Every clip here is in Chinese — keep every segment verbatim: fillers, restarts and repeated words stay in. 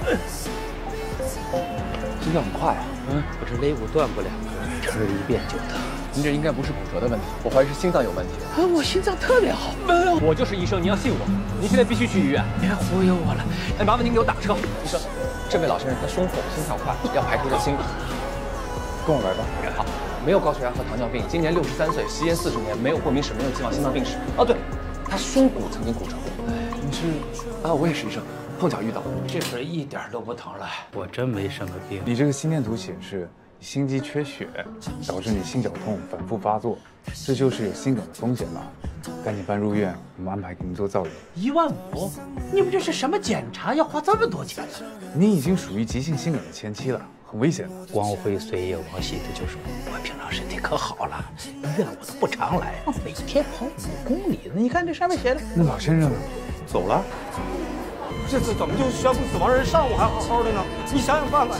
心跳很快啊！ 嗯，我这肋骨断不了，吃一遍就疼。 您这应该不是骨折的问题，我怀疑是心脏有问题。 啊，我心脏特别好。没有，我就是医生，你要信我。您现在必须去医院。别忽悠我了。哎，麻烦您给我打车。 医生，这位老先生他胸痛，心跳快，要排除这心。跟我来吧。好，没有高血压和糖尿病，今年六十三岁，吸烟四十年，没有过敏史，没有既往心脏病史。哦，对，他胸骨曾经骨折过。你是？啊，我也是医生。 碰巧遇到， 这会儿一点都不疼了。我真没什么病。 你这个心电图显示你心肌缺血，导致你心绞痛反复发作，这就是有心梗的风险了。赶紧搬入院，我们安排给您做造影。 一万五？你们这是什么检查？要花这么多钱呢？ 您已经属于急性心梗的前期了，很危险的。 光辉岁月我系的就是我，我平常身体可好了，医院我都不常来，我每天跑五公里呢。你看这上面写的。 那老先生呢？走了。 这次怎么就宣布死亡人上午还好好的呢？你想想办法。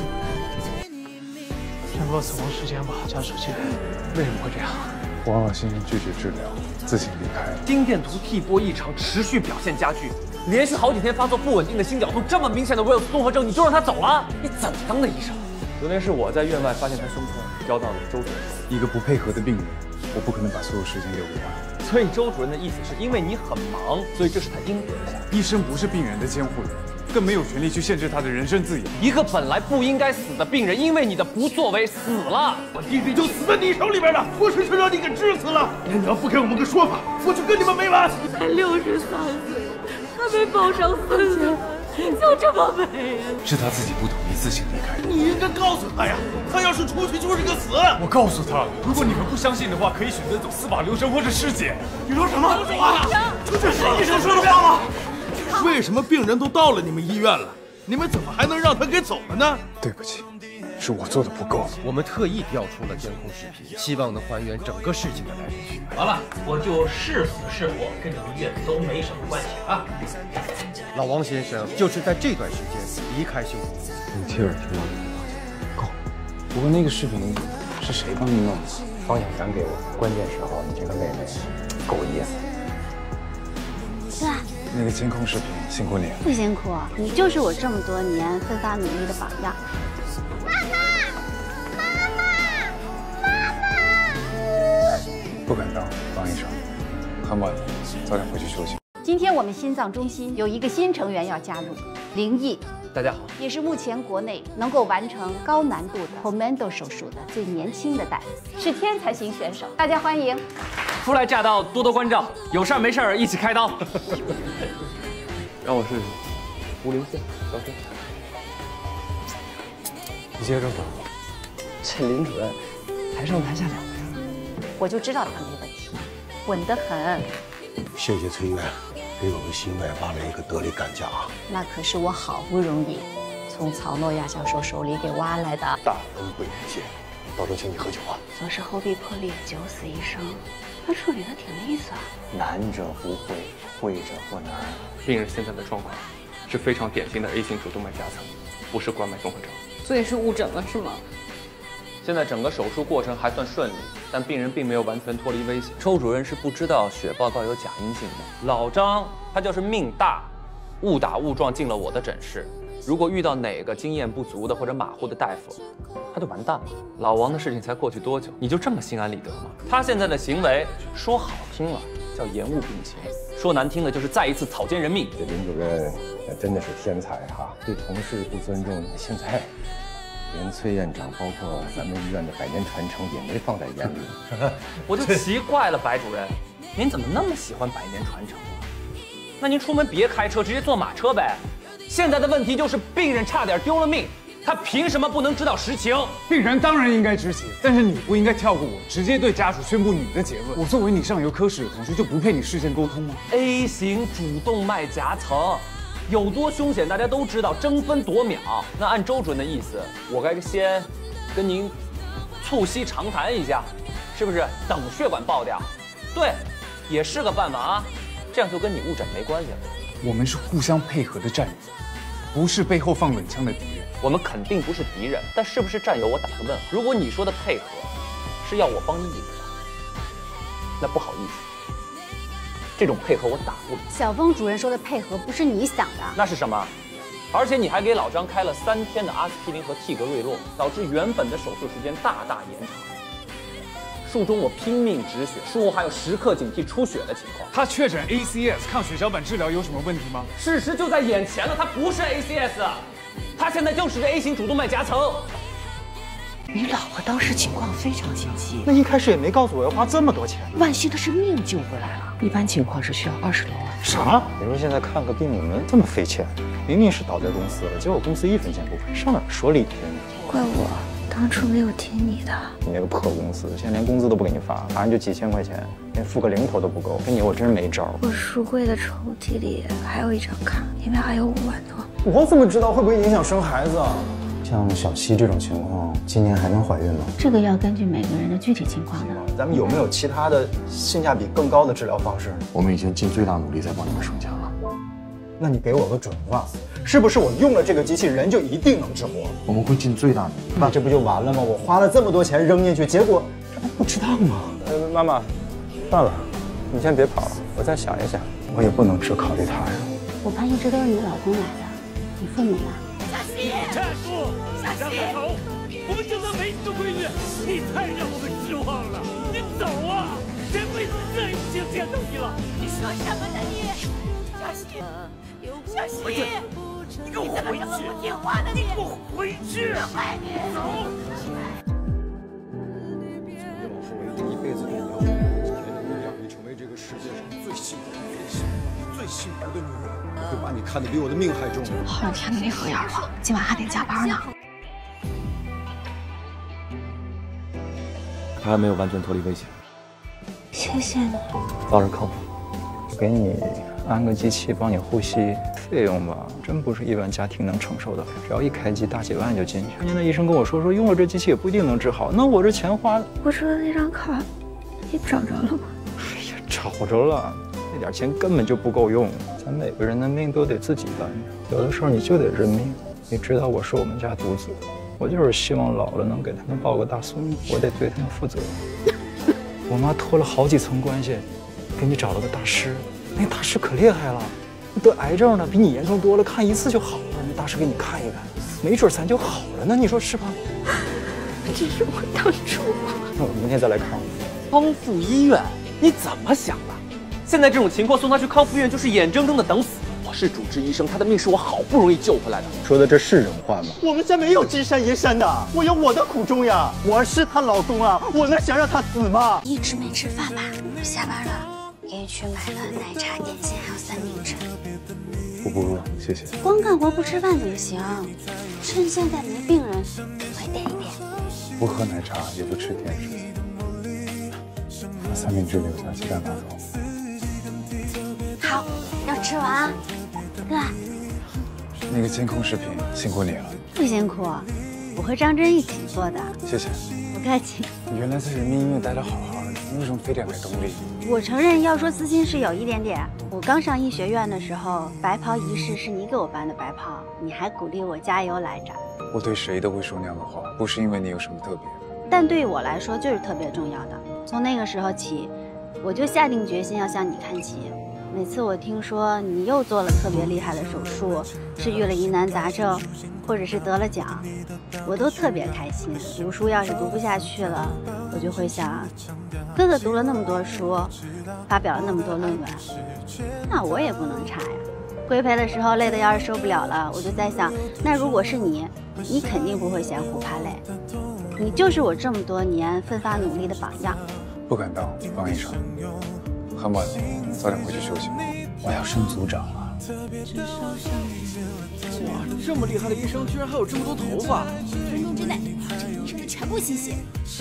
宣布死亡时间吧，家属信。 为什么会这样？ 王老先生拒绝治疗，自行离开了。 心电图 T 波异常，持续表现加剧，连续好几天发作不稳定的心绞痛，这么明显的威尔斯综合症，你就让他走了？你怎么当的医生？昨天是我在院外发现他胸痛，交到了周主任。 一个不配合的病人，我不可能把所有时间留给他。 所以周主任的意思是因为你很忙，所以这是他应得的。 医生不是病人的监护人，更没有权利去限制他的人身自由。 一个本来不应该死的病人，因为你的不作为死了。 我弟弟就死在你手里边了，活生生让你给治死了。你要不给我们个说法，我就跟你们没完。 才六十三岁，他被抱上四千，就这么没了。 是他自己不同意自行离开的。 你应该告诉他呀，他要是出去就是个死。 我告诉他，如果你们不相信的话，可以选择走司法流程或者尸检。 你说什么？说话！这是医生说的话吗？为什么病人都到了你们医院了，你们怎么还能让他给走了呢？ 对不起，是我做的不够。 我们特意调出了监控视频，希望能还原整个事情的来龙去脉。 完了，我就是死是活，跟你们医院都没什么关系啊。 老王先生就是在这段时间离开修复。 你亲耳听到的够。不过那个视频是谁帮你弄的？ 方小山给我，关键时候你这个妹妹够意思。 是吧？ 那个监控视频辛苦你了。 不辛苦，你就是我这么多年奋发努力的榜样。妈妈，妈妈，妈妈！ 不敢当，王医生，很晚了，早点回去休息。 今天我们心脏中心有一个新成员要加入，林毅。 大家好， 也是目前国内能够完成高难度的 Komando 手术的最年轻的大夫，是天才型选手，大家欢迎。 初来乍到，多多关照，有事儿没事儿一起开刀。让我试试，无零线，小心。 你接着吧。 这林主任台上台下两个人， 我就知道他没问题，稳得很。 谢谢崔院，给我们心外挖了一个得力干将啊！ 那可是我好不容易从曹诺亚教授手里给挖来的。 大恩不言谢，到时候请你喝酒啊！ 左是后壁破裂，九死一生，他处理的挺利索。 难者不会，会者不难。 病人现在的状况是非常典型的 A 型主动脉夹层，不是冠脉综合征。 所以是误诊了是吗？ 现在整个手术过程还算顺利，但病人并没有完全脱离危险。周主任是不知道血报告有假阴性的。老张他就是命大，误打误撞进了我的诊室。如果遇到哪个经验不足的或者马虎的大夫，他就完蛋了。老王的事情才过去多久，你就这么心安理得吗？他现在的行为说好听了叫延误病情，说难听的就是再一次草菅人命。 这林主任真的是天才哈，对同事不尊重，现在连崔院长，包括咱们医院的百年传承也没放在眼里。 我就奇怪了，白主任，您怎么那么喜欢百年传承啊？那您出门别开车，直接坐马车呗。现在的问题就是病人差点丢了命，他凭什么不能知道实情？ 病人当然应该知情，但是你不应该跳过我，直接对家属宣布你的结论。我作为你上游科室的同事，就不配你事先沟通吗 ？A 型主动脉夹层有多凶险，大家都知道，争分夺秒。那按周主任的意思，我该先跟您促膝长谈一下，是不是？等血管爆掉，对，也是个办法啊。这样就跟你误诊没关系了。 我们是互相配合的战友，不是背后放冷枪的敌人。 我们肯定不是敌人，但是不是战友，我打个问号。如果你说的配合是要我帮你隐瞒，那不好意思，这种配合我打不了。 小峰主任说的配合不是你想的， 那是什么？ 而且你还给老张开了三天的阿司匹林和替格瑞洛，导致原本的手术时间大大延长。术中我拼命止血，术后还有时刻警惕出血的情况。 他确诊 A C S 抗血小板治疗有什么问题吗？ 事实就在眼前了，他不是 A C S， 他现在就是个 A 型主动脉夹层。 你老婆当时情况非常紧急， 那一开始也没告诉我要花这么多钱。 万幸的是命救回来了，一般情况是需要二十多万。 啥？你说现在看个病你们这么费钱？明明是倒在公司了，结果公司一分钱不赔，上哪儿说理去呢？ 怪我当初没有听你的。 你那个破公司，现在连工资都不给你发，反正就几千块钱，连付个零头都不够。跟你我真是没招。 我书柜的抽屉里还有一张卡，里面还有五万多。 我怎么知道会不会影响生孩子啊？像小西这种情况，今年还能怀孕吗？ 这个要根据每个人的具体情况的。 咱们有没有其他的性价比更高的治疗方式？ 我们已经尽最大努力在帮你们生产了。 那你给我个准话，是不是我用了这个机器人就一定能治活？ 我们会尽最大努力。 那这不就完了吗？我花了这么多钱扔进去，结果这不不值当吗？呃，妈妈，算了，你先别跑了，我再想一想。我也不能只考虑他呀。 我怕一直都是你老公来的，你父母呢？ 站住！让开头！我们就算没你的闺女，你太让我们失望了。你走啊！这辈子再也不想见到你了。 你说什么呢你？小西，小西， 回去！你给我回去！ 不听话的你， 给我回去！ 坏你！ 走！ 老师为这一辈子重要，才能让你成为这个世界上最幸福、最幸福、最幸福的女人。我会把你看得比我的命还重。 好几天都没合眼了，今晚还得加班呢。 他还没有完全脱离危险。 谢谢你。 早日康复。 给你安个机器帮你呼吸，费用吧，真不是一般家庭能承受的。只要一开机，大几万就进去。人家那医生跟我说，说用了这机器也不一定能治好。那我这钱花…… 我说的那张卡，你找着了吗？ 哎呀，找着了，那点钱根本就不够用。咱每个人的命都得自己担，有的时候你就得认命。你知道我是我们家独子，我就是希望老了能给他们抱个大孙子，我得对他们负责。我妈托了好几层关系，给你找了个大师，那大师可厉害了，得癌症的比你严重多了，看一次就好了。那大师给你看一看，没准咱就好了呢，你说是吧？ 这是我当初。 那我明天再来看我。 康复医院，你怎么想的？现在这种情况送他去康复医院就是眼睁睁的等死。我是主治医生，他的命是我好不容易救回来的。 说的这是人话吗？ 我们家没有金山银山的，我有我的苦衷呀。我是她老公啊，我能想让她死吗？ 一直没吃饭吧？下班了，给你去买了奶茶、点心还有三明治。 我不饿，谢谢。 光干活不吃饭怎么行？趁现在没病人，快点一点。 不喝奶茶也不吃甜食，把三明治留下，鸡蛋拿走。 好，要吃完啊，哥。 那个监控视频辛苦你了。 不辛苦，我和张真一起做的。 谢谢。 不客气。 你原来在人民医院待得好好的，你为什么非得来东丽？ 我承认，要说私心是有一点点。我刚上医学院的时候，白袍仪式是你给我办的白袍，你还鼓励我加油来着。 我对谁都会说那样的话，不是因为你有什么特别， 但对于我来说就是特别重要的。从那个时候起，我就下定决心要向你看齐。每次我听说你又做了特别厉害的手术，治愈了疑难杂症，或者是得了奖，我都特别开心。读书要是读不下去了，我就会想，哥哥读了那么多书，发表了那么多论文，那我也不能差呀。规培的时候累得要是受不了了，我就在想，那如果是你，你肯定不会嫌苦怕累，你就是我这么多年奋发努力的榜样。 不敢当，王医生。很晚了，早点回去休息。 我要升组长了。 哇，这么厉害的医生居然还有这么多头发！ 十分钟之内把这个医生的全部心血。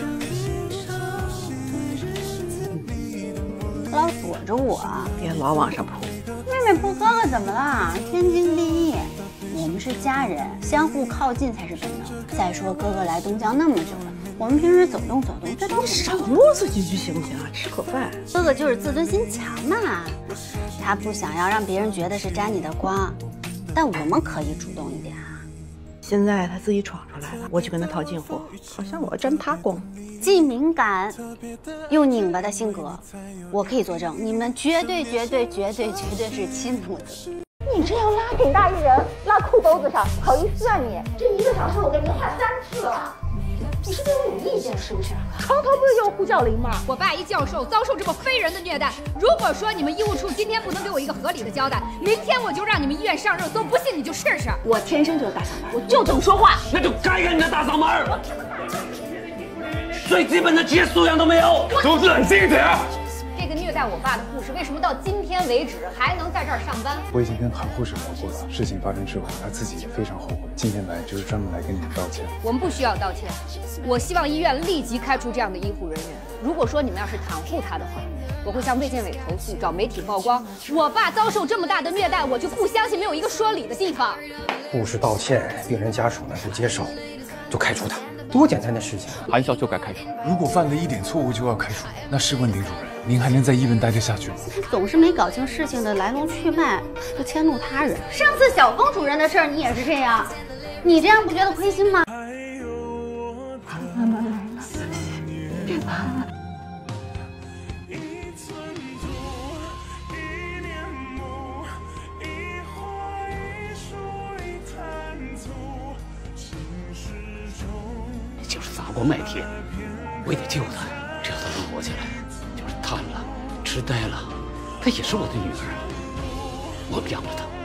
老锁着我， 别老往上扑。 妹妹不喝了怎么了？天经地义，我们是家人，相互靠近才是本能。再说哥哥来东江那么久了，我们平时走动走动，这都你少啰嗦几句行不行啊？吃口饭。 哥哥就是自尊心强嘛，他不想要让别人觉得是沾你的光，但我们可以主动一点啊。 现在他自己闯出来了，我去跟他套近乎，好像我要沾他光。 既敏感又拧巴的性格，我可以作证，你们绝对绝对绝对绝对是亲母子。 你你这样拉挺大一人，拉裤兜子上，好意思啊你？这一个小时我跟您看三次了，你是对我有意见是不是？床头不是有呼叫铃吗？ 我爸一教授遭受这么非人的虐待，如果说你们医务处今天不能给我一个合理的交代，明天我就让你们医院上热搜，不信你就试试。 我天生就是大嗓门，我就这么说话。 那就改改你的大嗓门，最基本的职业素养都没有，都冷静点。 这个虐待我爸的护士为什么到今天为止还能在这儿上班？ 我已经跟韩护士聊过了，事情发生之后，他自己也非常后悔。今天来就是专门来跟你们道歉。 我们不需要道歉，我希望医院立即开除这样的医护人员。如果说你们要是袒护他的话，我会向卫健委投诉，找媒体曝光。我爸遭受这么大的虐待，我就不相信没有一个说理的地方。 护士道歉，病人家属呢不接受，就开除他，多简单的事情。 含笑就该开除。 如果犯了一点错误就要开除，那试问林主任，您还能在医院待得下去吗？ 你总是没搞清事情的来龙去脉，就迁怒他人。上次小峰主任的事儿，你也是这样，你这样不觉得亏心吗？ 妈妈来了，别怕了。 就是砸锅卖铁，我也得救她。只要她能活下来，就是瘫了、痴呆了，她也是我的女儿，我们养着她。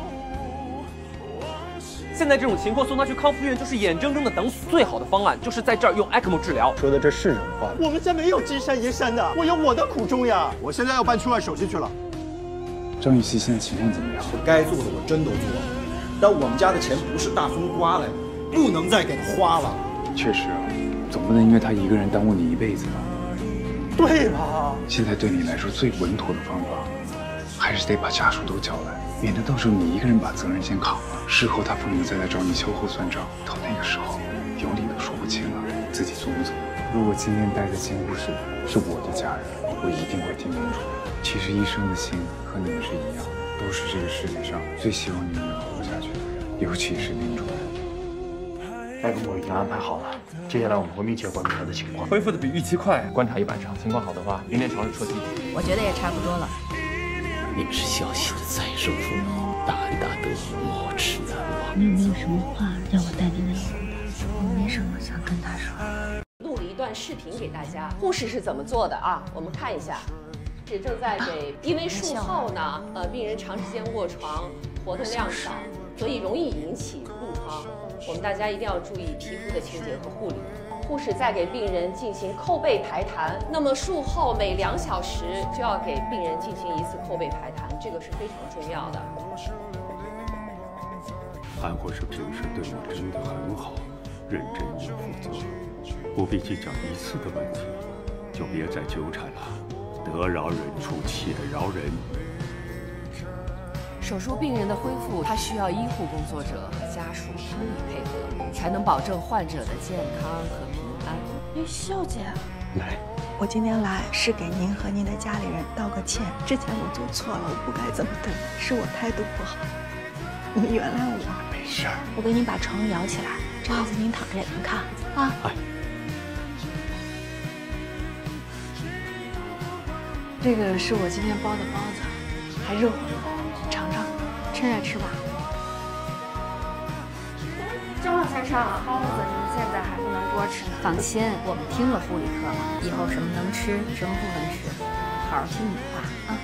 现在这种情况送她去康复院就是眼睁睁的等死，最好的方案就是在这儿用 E C M O 治疗。 说的这是人话吗？我们家没有金山银山的，我有我的苦衷呀。 我现在要办出院手续去了。 张雨绮现在情况怎么样？ 我该做的我真都做了，但我们家的钱不是大风刮来的，不能再给她花了。 确实啊，总不能因为他一个人耽误你一辈子吧？ 对吧？ 现在对你来说最稳妥的方法，还是得把家属都叫来，免得到时候你一个人把责任先扛了，事后他父母再来找你秋后算账，到那个时候有理都说不清了，自己做不做？如果今天待在监护室是我的家人，我一定会听林主任。其实医生的心和你们是一样，都是这个世界上最希望你们能活下去的人，尤其是林主任。 大夫，我已经安排好了，接下来我们会密切关注他的情况。 恢复的比预期快，观察一晚上，情况好的话，明天尝试彻底。 我觉得也差不多了。 你们是孝心的再生父母，大恩大德，莫齿难忘。 你有没有什么话要我带给你老公的？我没什么想跟他说。 录了一段视频给大家，护士是怎么做的啊？我们看一下。是正在给，因为术后呢，呃，病人长时间卧床，活动量少，所以容易引起褥疮。我们大家一定要注意皮肤的清洁和护理。护士在给病人进行扣背排痰，那么术后每两小时就要给病人进行一次扣背排痰，这个是非常重要的。 韩护士平时对我真的很好，认真又负责，不必计较一次的问题，就别再纠缠了。得饶人处且饶人。 手术病人的恢复，他需要医护工作者和家属通力配合，才能保证患者的健康和平安。 哎，笑姐， 来， 我今天来是给您和您的家里人道个歉。之前我做错了，我不该这么对你，是我态度不好，你原谅我。 没事儿， 我给您把床摇起来，这样子您躺着也能看啊。 哎。 这个是我今天包的包子，还热乎呢，尝尝，趁热吃吧。 正好才上了包子，你们现在还不能多吃。放心，我们听了护理课了，以后什么能吃，什么不能吃，好好听你的话啊。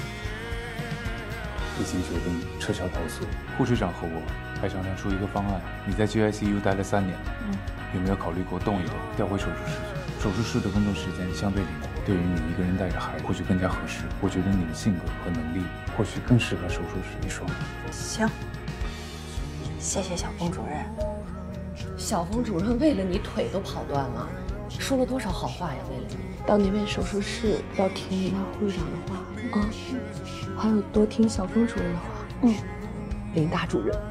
已经决定撤销投诉，护士长和我还商量出一个方案。你在 G I C U 待了三年，嗯，有没有考虑过动一动，调回手术室去？手术室的工作时间相对灵活，对于你一个人带着孩子或许更加合适。我觉得你的性格和能力或许更适合手术室一双。 行，谢谢小峰主任。 小峰主任为了你腿都跑断了，说了多少好话呀？为了你， 到那边手术室要听林大护士长的话啊，还有多听小峰主任的话。 嗯，林大主任。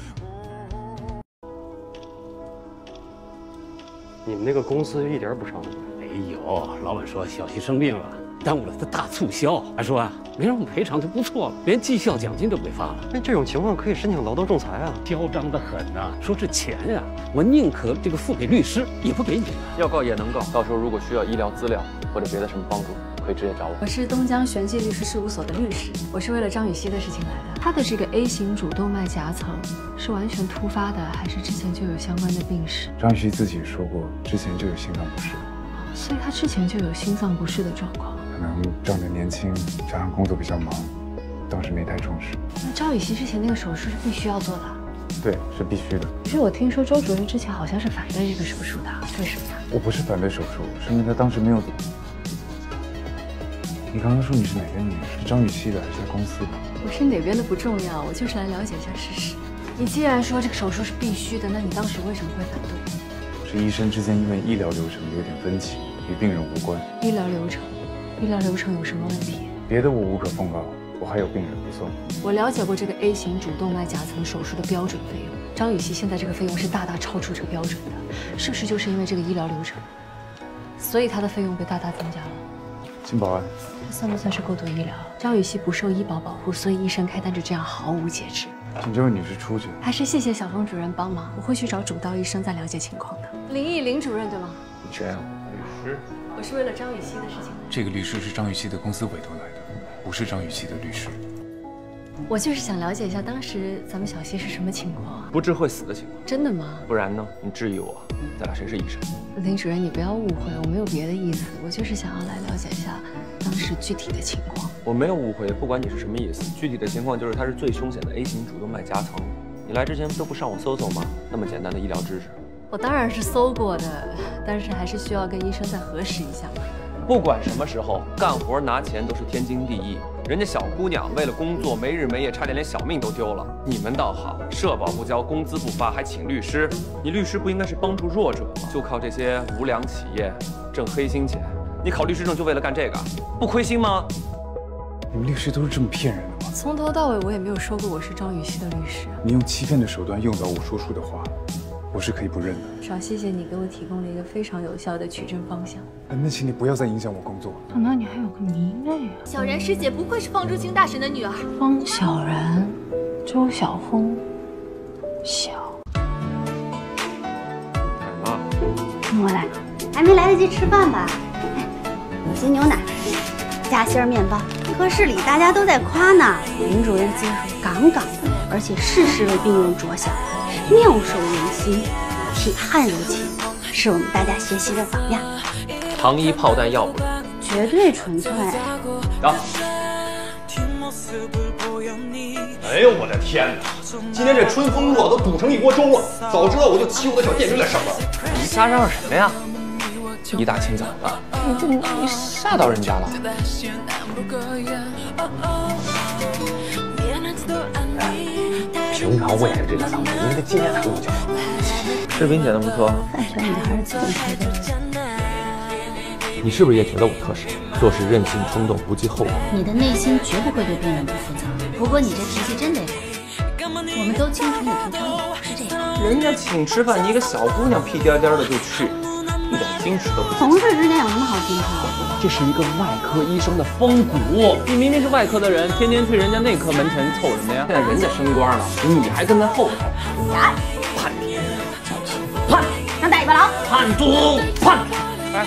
你们那个公司一点不伤你？ 没有，老板说小西生病了，耽误了他大促销，还说啊，没让我们赔偿就不错了，连绩效奖金都没发了。 那这种情况可以申请劳动仲裁啊！ 嚣张的很呐、啊，说这钱呀、啊，我宁可这个付给律师，也不给你们。 要告也能告，到时候如果需要医疗资料或者别的什么帮助， 可以直接找我。 我是东江玄记律师事务所的律师，我是为了张雨绮的事情来的。她的这个 A 型主动脉夹层是完全突发的，还是之前就有相关的病史？ 张雨绮自己说过，之前就有心脏不适， 所以她之前就有心脏不适的状况。 可能仗着年轻，加上工作比较忙，当时没太重视。 那张雨绮之前那个手术是必须要做的？ 对，是必须的。 可是我听说周主任之前好像是反对这个手术的，为什么呀？ 我不是反对手术，是因为他当时没有。你刚刚说你是哪边女人？是张雨绮的还是公司的？ 我是哪边的不重要，我就是来了解一下事实。你既然说这个手术是必须的，那你当时为什么会反对？ 是医生之间因为医疗流程有点分歧，与病人无关。 医疗流程，医疗流程有什么问题？ 别的我无可奉告，我还有病人不算。 我了解过这个 A 型主动脉夹层手术的标准费用，张雨绮现在这个费用是大大超出这个标准的，是不是就是因为这个医疗流程，所以她的费用被大大增加了？ 金保安， 这算不算是过度医疗？张雨绮不受医保保护，所以医生开单就这样毫无节制。 请这位女士出去。 还是谢谢小峰主任帮忙，我会去找主刀医生再了解情况的。林毅林主任对吗？ 这样， 律师， 我是为了张雨绮的事情。 这个律师是张雨绮的公司委托来的，不是张雨绮的律师。 我就是想了解一下当时咱们小溪是什么情况啊？ 不治会死的情况。 真的吗？ 不然呢？你质疑我，咱俩谁是医生？ 林主任，你不要误会，我没有别的意思，我就是想要来了解一下当时具体的情况。 我没有误会，不管你是什么意思，具体的情况就是它是最凶险的 A 型主动脉夹层。你来之前都不上网搜搜吗？那么简单的医疗知识。 我当然是搜过的，但是还是需要跟医生再核实一下嘛。 不管什么时候，干活拿钱都是天经地义。人家小姑娘为了工作没日没夜，差点连小命都丢了。你们倒好，社保不交，工资不发，还请律师。你律师不应该是帮助弱者吗？就靠这些无良企业挣黑心钱，你考律师证就为了干这个，不亏心吗？ 你们律师都是这么骗人的吗？ 从头到尾我也没有说过我是张雨绮的律师。 你用欺骗的手段诱导我说出的话，我是可以不认的。 少谢谢你给我提供了一个非常有效的取证方向。 那请你不要再影响我工作了。 想到你还有个迷妹啊！ 小然师姐不愧是方中卿大神的女儿。 方小然，周晓峰，小。 啊， 我来，还没来得及吃饭吧？有些牛奶，夹心面包。科室里大家都在夸呢，林主任技术杠杠的，而且事事为病人着想，妙手仁心，铁汉柔情，是我们大家学习的榜样。 糖衣炮弹药不离， 绝对纯粹。 走。 哎呦我的天哪！今天这春风落都煮成一锅粥了。早知道我就骑我的小电驴来上班。 你瞎嚷嚷什么呀？一大清早的，你这你吓到人家了。 平常我也是这个嗓子，你得接他入去。 视频剪得不错。 范小女孩自动开的。 你是不是也觉得我特傻，做事任性冲动，不计后果？ 你的内心绝不会对病人不负责。不过你这脾气真得改。我们都清楚你平常也不是这样。 人家请吃饭，你一个小姑娘屁颠颠的就去，一点矜持都不。 同事之间有什么好矜持的？ 这是一个外科医生的风骨。你明明是外科的人，天天去人家内科门诊凑什么呀？现在人家升官了，你还跟在后头。 呀， 叛徒， 叛，让大尾巴狼。 叛徒，叛徒。哎。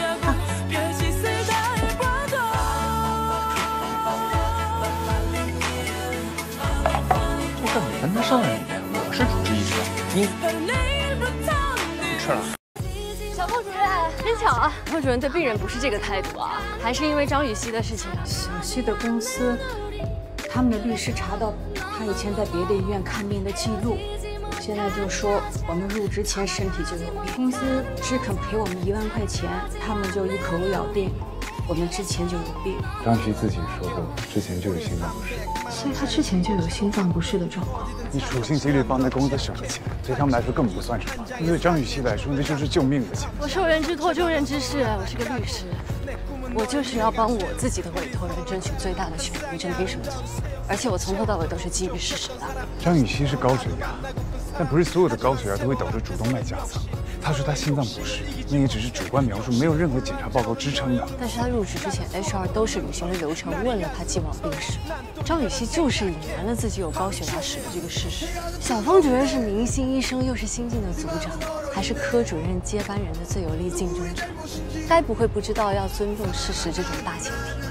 这事你跟他商量一遍，我是主治医师，你不吃了。 小凤主任，真巧啊！凤主任对病人不是这个态度啊，还是因为张雨绮的事情啊。 小溪的公司，他们的律师查到他以前在别的医院看病的记录，现在就说我们入职前身体就有病，公司只肯赔我们一万块钱，他们就一口咬定我们之前就有病。 张雨绮自己说过，之前就有心脏不适， 所以她之前就有心脏不适的状况。 你处心积虑帮那公司省了钱，对他们来说根本不算什么，对张雨绮来说那就是救命的钱。 我受人之托，救人之事，我是个律师，我就是要帮我自己的委托人争取最大的权益，这没什么错。而且我从头到尾都是基于事实的。 张雨绮是高血压，但不是所有的高血压都会导致主动脉夹层。他说他心脏不适，那也只是主观描述，没有任何检查报告支撑的。 但是他入职之前 ，H R 都是履行了流程，问了他既往病史。张雨绮就是隐瞒了自己有高血压史的这个事实。小峰主任是明星医生，又是新晋的组长，还是科主任接班人的最有力竞争者，该不会不知道要尊重事实这种大前提吧？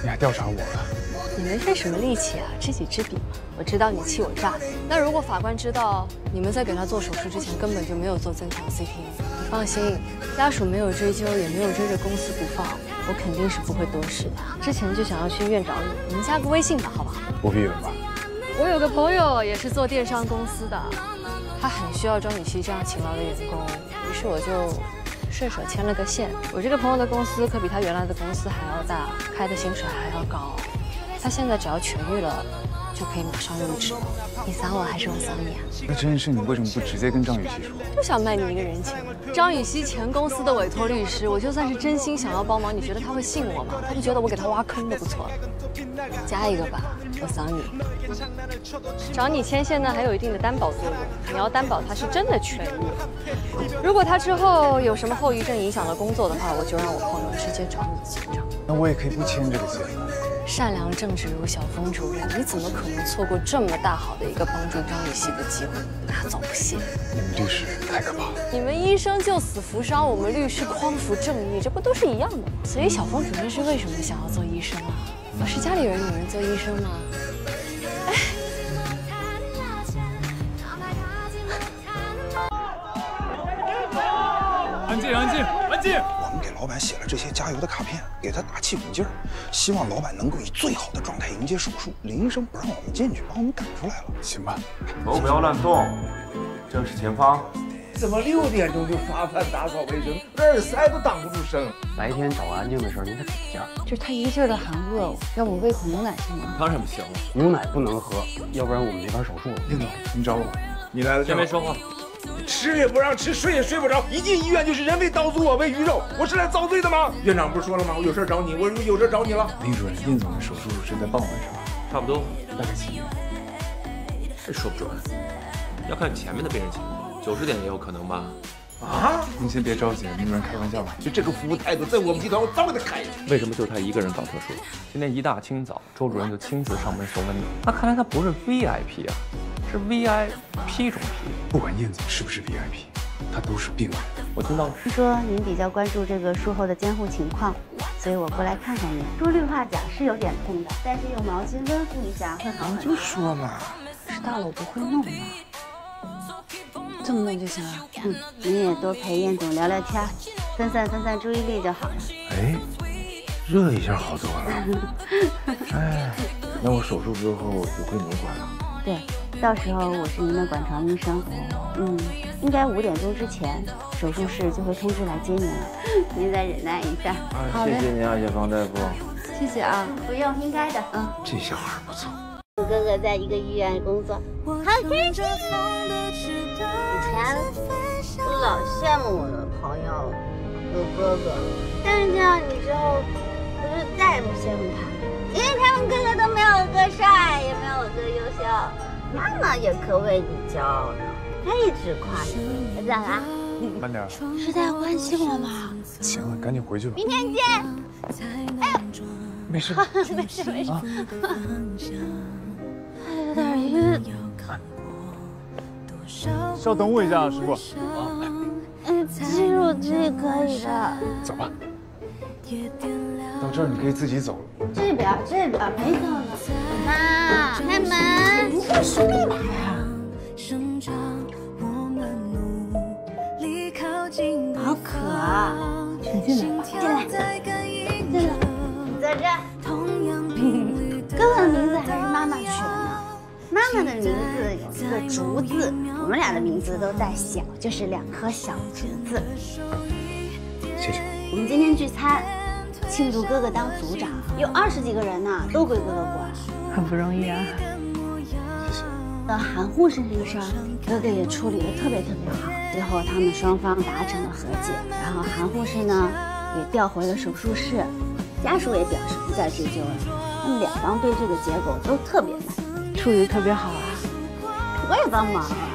你还调查我了？ 你没费什么力气啊，知己知彼嘛。我知道你气我炸死。那如果法官知道你们在给他做手术之前根本就没有做增强 C P A， 你放心，家属没有追究，也没有追着公司不放，我肯定是不会多事的。之前就想要去医院找你，我们加个微信吧，好不好？ 不必了吧？ 我有个朋友也是做电商公司的，他很需要张雨绮这样勤劳的员工，于是我就顺手牵了个线。我这个朋友的公司可比他原来的公司还要大，开的薪水还要高。他现在只要痊愈了，就可以马上入职。你扫我还是我扫你啊？ 那这件事你为什么不直接跟张雨绮说？ 就想卖你一个人情。张雨绮前公司的委托律师，我就算是真心想要帮忙，你觉得他会信我吗？他不觉得我给他挖坑都不错了。加一个吧，我扫你。找你牵线呢，还有一定的担保作用。你要担保他是真的痊愈。如果他之后有什么后遗症影响了工作的话，我就让我朋友直接找你结账。 那我也可以不签这个线。 善良正直如小峰主任，你怎么可能错过这么大好的一个帮助张雨绮的机会？拿走不谢！ 你们律师太可怕了。 你们医生救死扶伤，我们律师匡扶正义，这不都是一样的吗？所以小峰主任是为什么想要做医生啊？我是家里人有人做医生吗？哎。 安静，安静，安静！ 我们给老板写了这些加油的卡片，给他打气鼓劲儿，希望老板能够以最好的状态迎接手术。林医生不让我们进去，把我们赶出来了。 行吧， 头不要乱动，正视前方。 怎么六点钟就发饭打扫卫生，耳塞都挡不住声？ 白天找个安静的事儿，您得给一下。 就是他一劲儿的喊饿我，要我喂口牛奶行吗？ 当然不行了，牛奶不能喝，要不然我们没法手术了。 林总，您找我， 你来了， 先别说话。 吃也不让吃，睡也睡不着，一进医院就是人喂刀俎，我喂鱼肉，我是来遭罪的吗？院长不是说了吗？我有事找你，我有事找你了。 林主任，林总的手术是在傍晚是吧？ 差不多， 大概几点？ 这说不准，要看前面的病人情况，九十点也有可能吧。 啊！ 您先别着急，林主任开玩笑吧。 就这个服务态度，在我们集团我早给他开下去。 为什么就他一个人搞特殊？今天一大清早，周主任就亲自上门收温的。那看来他不是 V I P 啊，是 V I P 中 P。 不管燕总是不是 V I P， 他都是病人。 我听到了。 听说您比较关注这个术后的监护情况，所以我过来看看您。输氯化钾是有点痛的，但是用毛巾温敷一下会好很多。 就说嘛， 是大了我不会弄的。这么弄就行了。嗯，你也多陪燕总聊聊天，分散分散注意力就好了。 哎，这一下好多了。哎，那我手术之后就归您管了。 对，到时候我是您的管床医生。嗯，应该五点钟之前，手术室就会通知来接您了。您再忍耐一下。 好的。谢谢您啊，叶芳大夫。 谢谢啊，不用，应该的。嗯， 这小孩不错。 我哥哥在一个医院工作，好开心。以前我老羡慕我的朋友有哥哥，但是见到你之后，我就再也不羡慕他了，因为他们哥哥都没有我哥帅，也没有我哥优秀。妈妈也可为你骄傲呢，她一直夸你。咋啦？ 慢点。 是在关心我吗？ 行了，赶紧回去吧。 明天见。哎呦， 没事， 没事没事。啊、有点晕。 稍等我一下，师傅。 嗯，其实我自己可以的。 走吧。到这儿你可以自己走了。 这边，这边没走呢。妈，开门！你这是干嘛呀？好渴啊！你进来吧，进来，进来，在这儿。哥哥的名字还是妈妈取的呢。妈妈的名字有一个竹字，我们俩的名字都带小，就是两颗小竹子。 谢谢。 我们今天聚餐，庆祝哥哥当组长，有二十几个人呢，都归哥哥管，很不容易啊。 谢谢。 呃，韩护士那个事儿，哥哥也处理的特别特别好，最后他们双方达成了和解，然后韩护士呢也调回了手术室，家属也表示不再追究了，他们两方对这个结果都特别满意，处理的特别好啊，我也帮忙啊。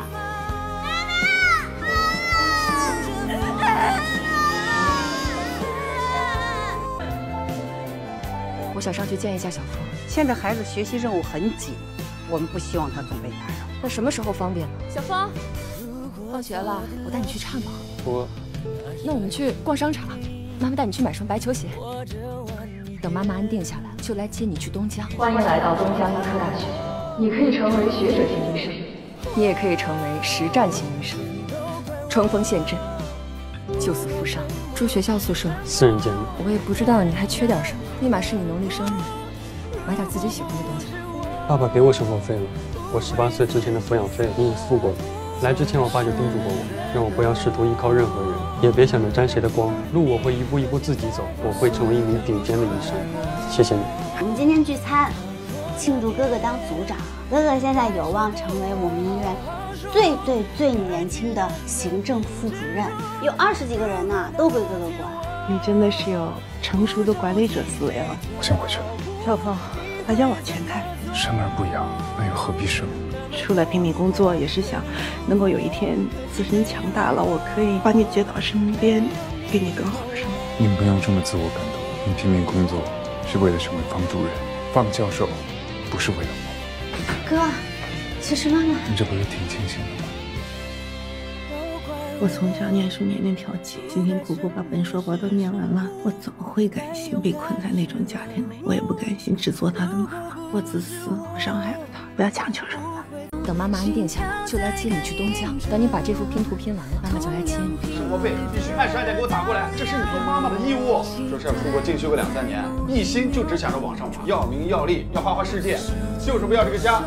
我想上去见一下小峰。 现在孩子学习任务很紧，我们不希望他总被打扰。 那什么时候方便呢？小峰，放学了，我带你去唱吧。 不。 那我们去逛商场，妈妈带你去买双白球鞋。 等妈妈安定下来，就来接你去东江。 欢迎来到东江医科大学，你可以成为学者型医生，你也可以成为实战型医生。冲锋陷阵，救死扶伤。住学校宿舍， 私人监狱。 我也不知道你还缺点什么，立马是你农历生日，买点自己喜欢的东西。 爸爸给我生活费了，我十八岁之前的抚养费你也付过了。来之前，我爸就叮嘱过我，让我不要试图依靠任何人，也别想着沾谁的光。路我会一步一步自己走，我会成为一名顶尖的医生。谢谢你。 我们今天聚餐，庆祝哥哥当组长。哥哥现在有望成为我们医院最最最年轻的行政副主任，有二十几个人呢，都归哥哥管。 你真的是有成熟的管理者思维了。 我先回去了。 小峰，大家往前看， 生而不养，那又何必生？ 出来拼命工作也是想能够有一天自身强大了，我可以把你接到身边，给你更好的生活。 您不用这么自我感动，您拼命工作是为了成为方主任、方教授，不是为了我。 哥，去吃饭了。 你这不是挺庆幸的吗？ 我从小念书年年跳级，辛辛苦苦把本硕博都念完了，我怎么会甘心被困在那种家庭里？我也不甘心只做他的妈妈，我自私，我伤害了他，不要强求什么。 等妈妈安定下来，就来接你去东江。等你把这幅拼图拼完了，妈妈就来接你。 生活费必须按时按点给我打过来，这是你做妈妈的义务。说是要出国进修个两三年，一心就只想着往上爬，要名要利，要花花世界，就是不要这个家。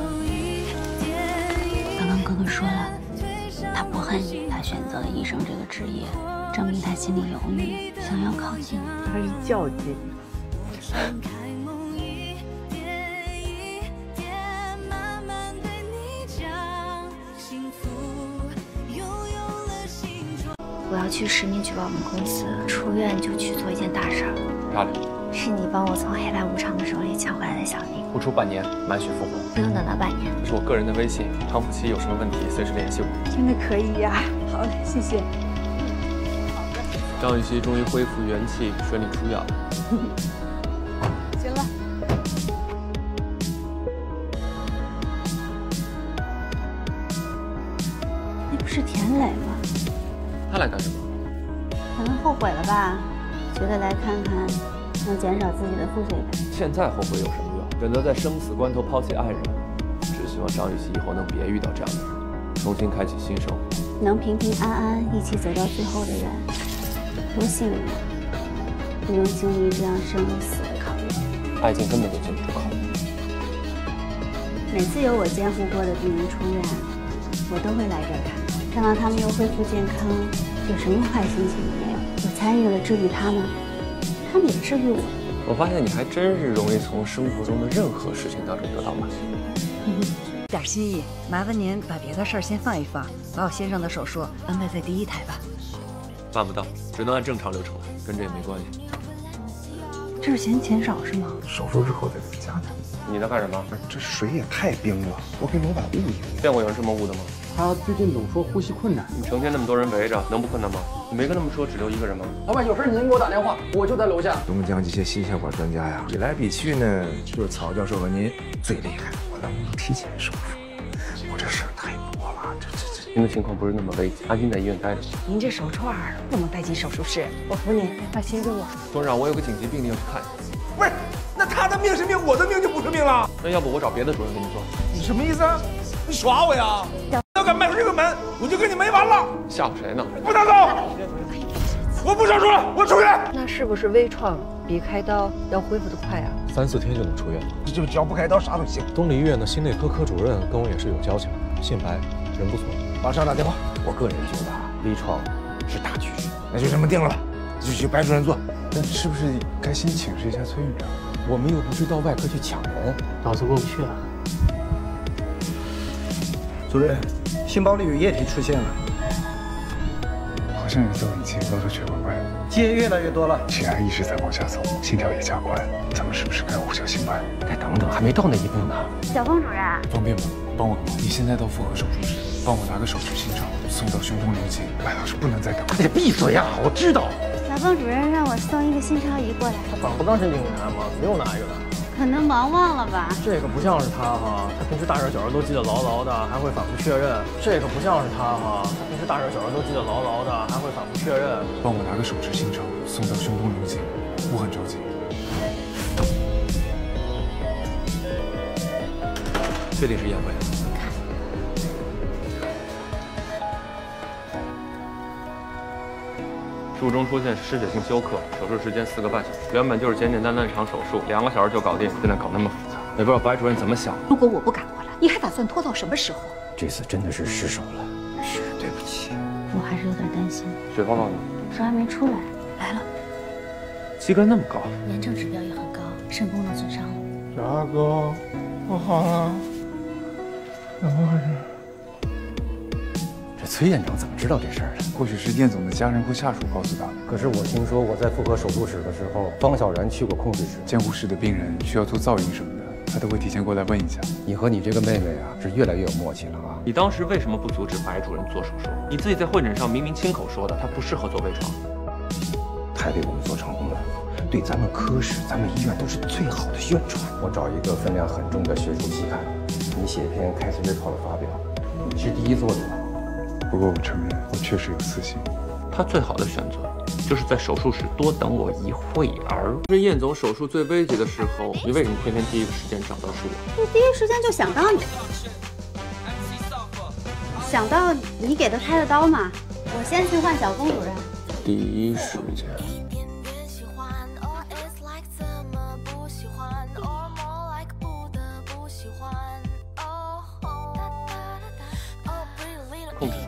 刚刚哥哥说了，他不恨你，他选择了医生这个职业，证明他心里有你，想要靠近你。 他是较劲。 我要去实名举报我们公司，出院就去做一件大事儿。 漂亮， 是你帮我从黑白无常的手里抢回来的小宁。 不出半年，满血复活。 不用等到半年。 这是我个人的微信，康复期有什么问题随时联系我。 真的可以呀、啊，好嘞，谢谢。 张雨绮终于恢复元气，顺利出院了。 行了。那不是田磊吗？ 他来干什么？ 可能后悔了吧，觉得来看看能减少自己的负罪感。 现在后悔有什么用？选择在生死关头抛弃爱人，只希望张雨绮以后能别遇到这样的人，重新开启新生活。 能平平安安一起走到最后的人，多幸运啊！不用经历这样生与死的考验。 爱情根本就经不住考验。 每次有我监护过的病人出院，我都会来这儿看。看到他们又恢复健康，有什么坏心情没有？我参与了治愈他们，他们也治愈我。 我发现你还真是容易从生活中的任何事情当中得到满足。 点心意，麻烦您把别的事儿先放一放，把我先生的手术安排在第一台吧。 办不到，只能按正常流程来，跟这也没关系。 这是嫌钱少是吗？ 手术之后再增加的。 你在干什么？ 这水也太冰了，我给老板捂一捂。 见过有人这么捂的吗？ 他最近总说呼吸困难。 你成天那么多人围着，能不困难吗？你没跟他们说只留一个人吗？ 老板，有事您给我打电话，我就在楼下。 东江这些心血管专家呀，比来比去呢，就是曹教授和您最厉害。我能提前手术，我这事儿太多了，这这这。 您的情况不是那么危急，安心在医院待着。 您这手串儿不能带进手术室，我扶您，把心给我。 董事长，我有个紧急病例要去看一下。 不是，那他的命是命，我的命就不是命了。 那要不我找别的主任跟你说？ 你什么意思啊？你耍我呀？要敢迈出这个门，我就跟你没完了。 吓唬谁呢？ 不能走，我不手术了，我出院。 那是不是微创比开刀要恢复得快啊？ 三四天就能出院了。 就只要不开刀，啥都行。 东丽医院的心内科科主任跟我也是有交情的，姓白，人不错。 马上打电话。我个人觉得啊，微创是大趋势，那就这么定了吧，就去白主任做。 那是不是该先请示一下崔院长？ 我们又不是到外科去抢人， 脑子过不去了。 主任，心包里有液体出现了， 好像有造影器露出血管外， 接越来越多了， 血压一直在往下走，心跳也加快，咱们是不是该呼叫心外？ 再等等，还没到那一步呢。 小峰主任， 方便吗？帮我个忙，你现在到复合手术室，帮我拿个手术心照，送到胸中留级。白老师不能再等。 快点闭嘴呀！我知道。 小峰主任让我送一个心超仪过来。 他早不当神经病男吗？不用拿一个的。 可能忙忘了吧。 这个不像是他哈，他平时大事小事都记得牢牢的，还会反复确认。这个不像是他哈，他平时大事小事都记得牢牢的，还会反复确认。 帮我拿个手持心超，送到胸中留级，我很着急。 确定是宴会。 术中出现失血性休克，手术时间四个半小时。原本就是简简单单的一场手术，两个小时就搞定，现在搞那么复杂，也不知道白主任怎么想。 如果我不赶过来，你还打算拖到什么时候？ 这次真的是失手了，是对不起。 我还是有点担心。 血报告呢？ 说还没出来。来了。 膝盖那么高， 炎症指标也很高，肾功能损伤。 大哥，我好了，怎么回事？ 这崔院长怎么知道这事儿的？ 或许是燕总的家人或下属告诉他的。 可是我听说我在妇科手术室的时候，方小然去过控制室， 监护室的病人需要做造影什么的，他都会提前过来问一下。 你和你这个妹妹啊，是越来越有默契了啊！ 你当时为什么不阻止白主任做手术？你自己在会诊上明明亲口说的，他不适合做微创。 太为我们做成功了，对咱们科室、咱们医院都是最好的宣传。我找一个分量很重的学术期刊，你写一篇开始日报的发表，你是第一作者。 不过我承认，我确实有私心。 他最好的选择就是在手术室多等我一会儿。这燕总手术最危急的时候，你为什么偏偏第一个时间找到是我？ 我第一时间就想到你，想到你给他开的刀嘛。我先去换小峰主任。 第一时间。控制。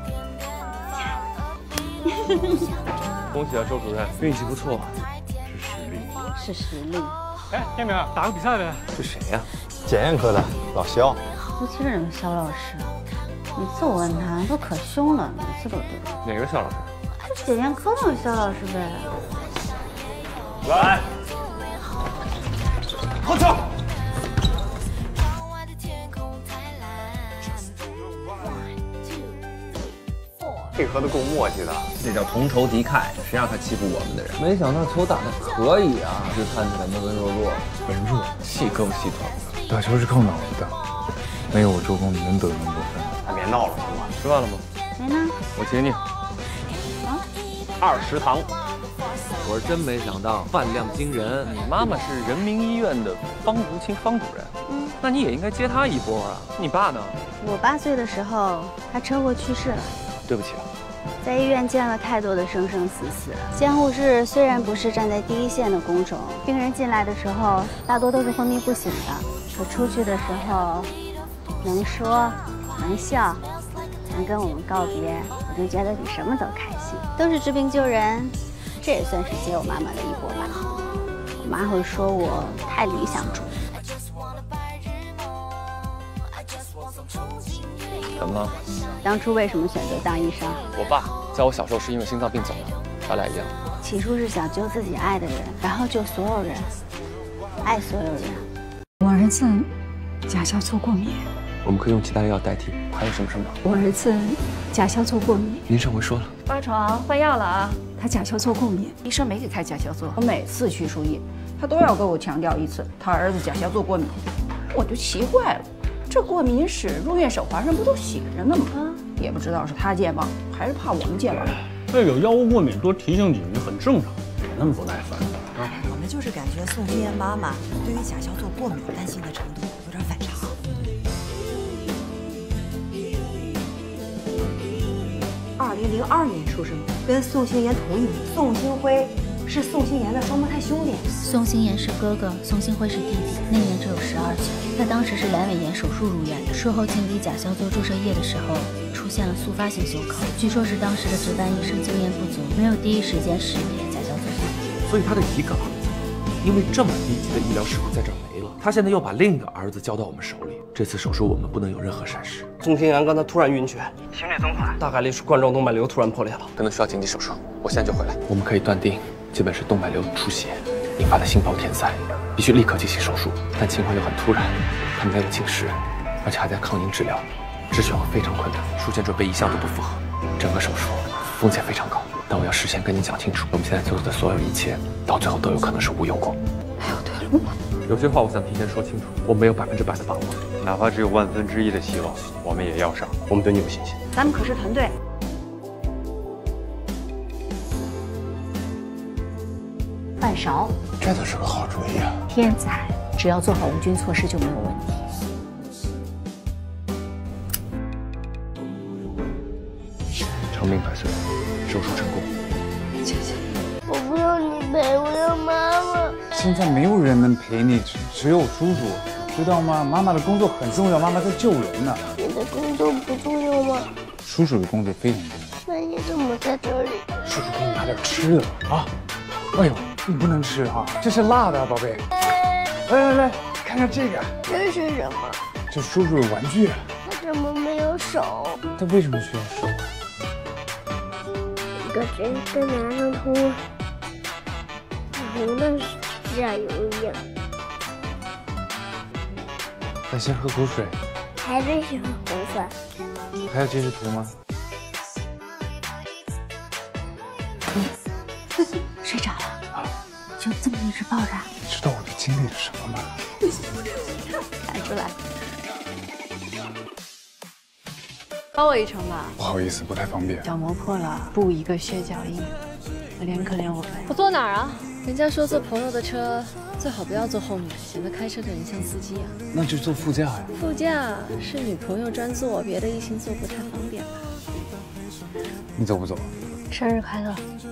恭喜啊，周主任，运气不错，是实力， 是实力。 哎，天明，打个比赛呗？ 是谁呀？ 检验科的老肖。 不欺人的肖老师，每次我问他都可凶了，每次都对。 哪个肖老师？ 就检验科那个肖老师呗。 来， 好球！ 配合的够默契的， 这叫同仇敌忾，谁让他欺负我们的人？没想到球打得可以啊，是看起来温温弱弱，文弱，细胳膊细腿的。 打球是靠脑子的，没有我周公，你能得那么多分？ 哎，别闹了，行吗？ 吃饭了吗？ 没呢。 我请你。 啊？ 二食堂。我是真没想到饭量惊人。你妈妈是人民医院的方竹清方主任，嗯，那你也应该接她一波啊。你爸呢？ 我八岁的时候，他车祸去世了。 对不起啊。 在医院见了太多的生生死死。监护室虽然不是站在第一线的工种，病人进来的时候大多都是昏迷不醒的，可出去的时候能说能笑，能跟我们告别，我就觉得比什么都开心。都是治病救人，这也算是接我妈妈的一波吧。我妈会说我太理想主义。 怎么了？ 当初为什么选择当医生？ 我爸在我小时候是因为心脏病走了，咱俩一样。 起初是想救自己爱的人，然后救所有人，爱所有人。 我儿子甲硝唑过敏， 我们可以用其他药代替。还有什么事吗？ 我儿子甲硝唑过敏。 您上回说了， 八床换药了啊。他甲硝唑过敏，医生没给开甲硝唑。我每次去输液，他都要跟我强调一次，他儿子甲硝唑过敏。我就奇怪了。这过敏史入院手环上不都写着呢吗？也不知道是他健忘，还是怕我们健忘。 对有药物过敏，多提醒几句很正常，别那么不耐烦啊。 我们就是感觉宋心妍妈妈对于甲硝唑过敏担心的程度有点反常。 二零零二年出生，跟宋心妍同一年。宋星辉是宋心妍的双胞胎兄弟。 宋心妍是哥哥，宋星辉是弟弟。那年只有十二岁。他当时是阑尾炎手术入院的，术后进滴甲硝唑注射液的时候，出现了速发性休克。据说是当时的值班医生经验不足，没有第一时间识别甲硝唑过敏。 所以他的一个儿子，因为这么低级的医疗事故在这儿没了，他现在又把另一个儿子交到我们手里。这次手术我们不能有任何闪失。 宋心妍刚才突然晕厥，心率增快，大概率是冠状动脉瘤突然破裂了， 可能需要紧急手术。我现在就回来。我们可以断定，基本是动脉瘤出血引发的心包填塞，必须立刻进行手术。但情况又很突然，他没有进食，而且还在抗凝治疗，止血会非常困难，术前准备一项都不符合。整个手术风险非常高，但我要事先跟你讲清楚，我们现在做的所有一切，到最后都有可能是无用功。 还有退路吗？ 有些话我想提前说清楚，我没有百分之百的把握， 哪怕只有万分之一的希望，我们也要上。我们对你有信心。 咱们可是团队。饭勺， 这倒是个好主意啊！ 天才，只要做好无菌措施就没有问题。 命百岁，手术成功。 谢谢。 我不要你陪，我要妈妈。 现在没有人能陪你，只只有叔叔，知道吗？妈妈的工作很重要，妈妈在救人呢。 你的工作不重要吗？ 叔叔的工作非常重要。 那你怎么在这里？ 叔叔给你拿点吃的啊！哎呦，你不能吃哈、啊，这是辣的，宝贝。来来来，看看这个。 这是什么？ 这叔叔的玩具。 他怎么没有手？ 他为什么需要手？ 一个针跟拿上头，红的指甲油一样。 那先喝口水。 还最喜欢红色。 还有这只图吗？ 睡着了，就这么一直抱着。 你知道我都经历了什么吗？ 看出来。 帮我一程吧。 不好意思，不太方便。 角膜破了，布一个血脚印，可怜可怜我呗。 我坐哪儿啊？人家说坐朋友的车最好不要坐后面，显得开车的人像司机啊。 那就坐副驾呀。 副驾是女朋友专坐，别的异性坐不太方便吧？ 你走不走？ 生日快乐。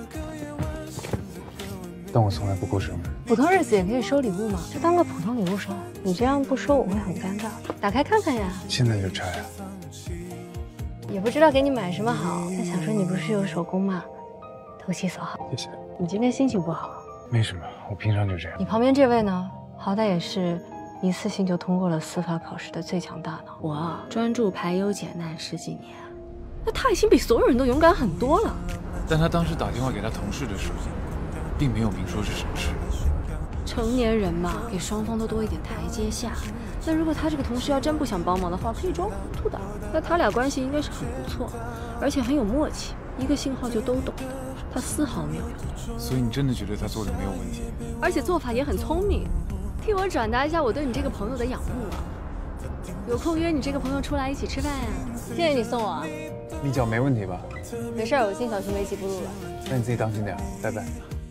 但我从来不过生日。 普通日子也可以收礼物嘛，就当个普通礼物收。你这样不收我会很尴尬。打开看看呀。 现在就拆啊？ 也不知道给你买什么好。在想说你不是有手工吗？投其所好。 谢谢。 你今天心情不好？ 没什么，我平常就这样。 你旁边这位呢，好歹也是一次性就通过了司法考试的最强大脑。我啊，专注排忧解难十几年，那他已经比所有人都勇敢很多了。 但他当时打电话给他同事的时候，并没有明说是什么事。 成年人嘛，给双方都多一点台阶下。那如果他这个同事要真不想帮忙的话，可以装糊涂的。那他俩关系应该是很不错，而且很有默契，一个信号就都懂的。他丝毫没有用。 所以你真的觉得他做的没有问题？ 而且做法也很聪明。替我转达一下我对你这个朋友的仰慕啊！有空约你这个朋友出来一起吃饭呀、啊！谢谢你送我啊！ 你脚没问题吧？ 没事，我进小区没几步路了。 那你自己当心点，拜拜。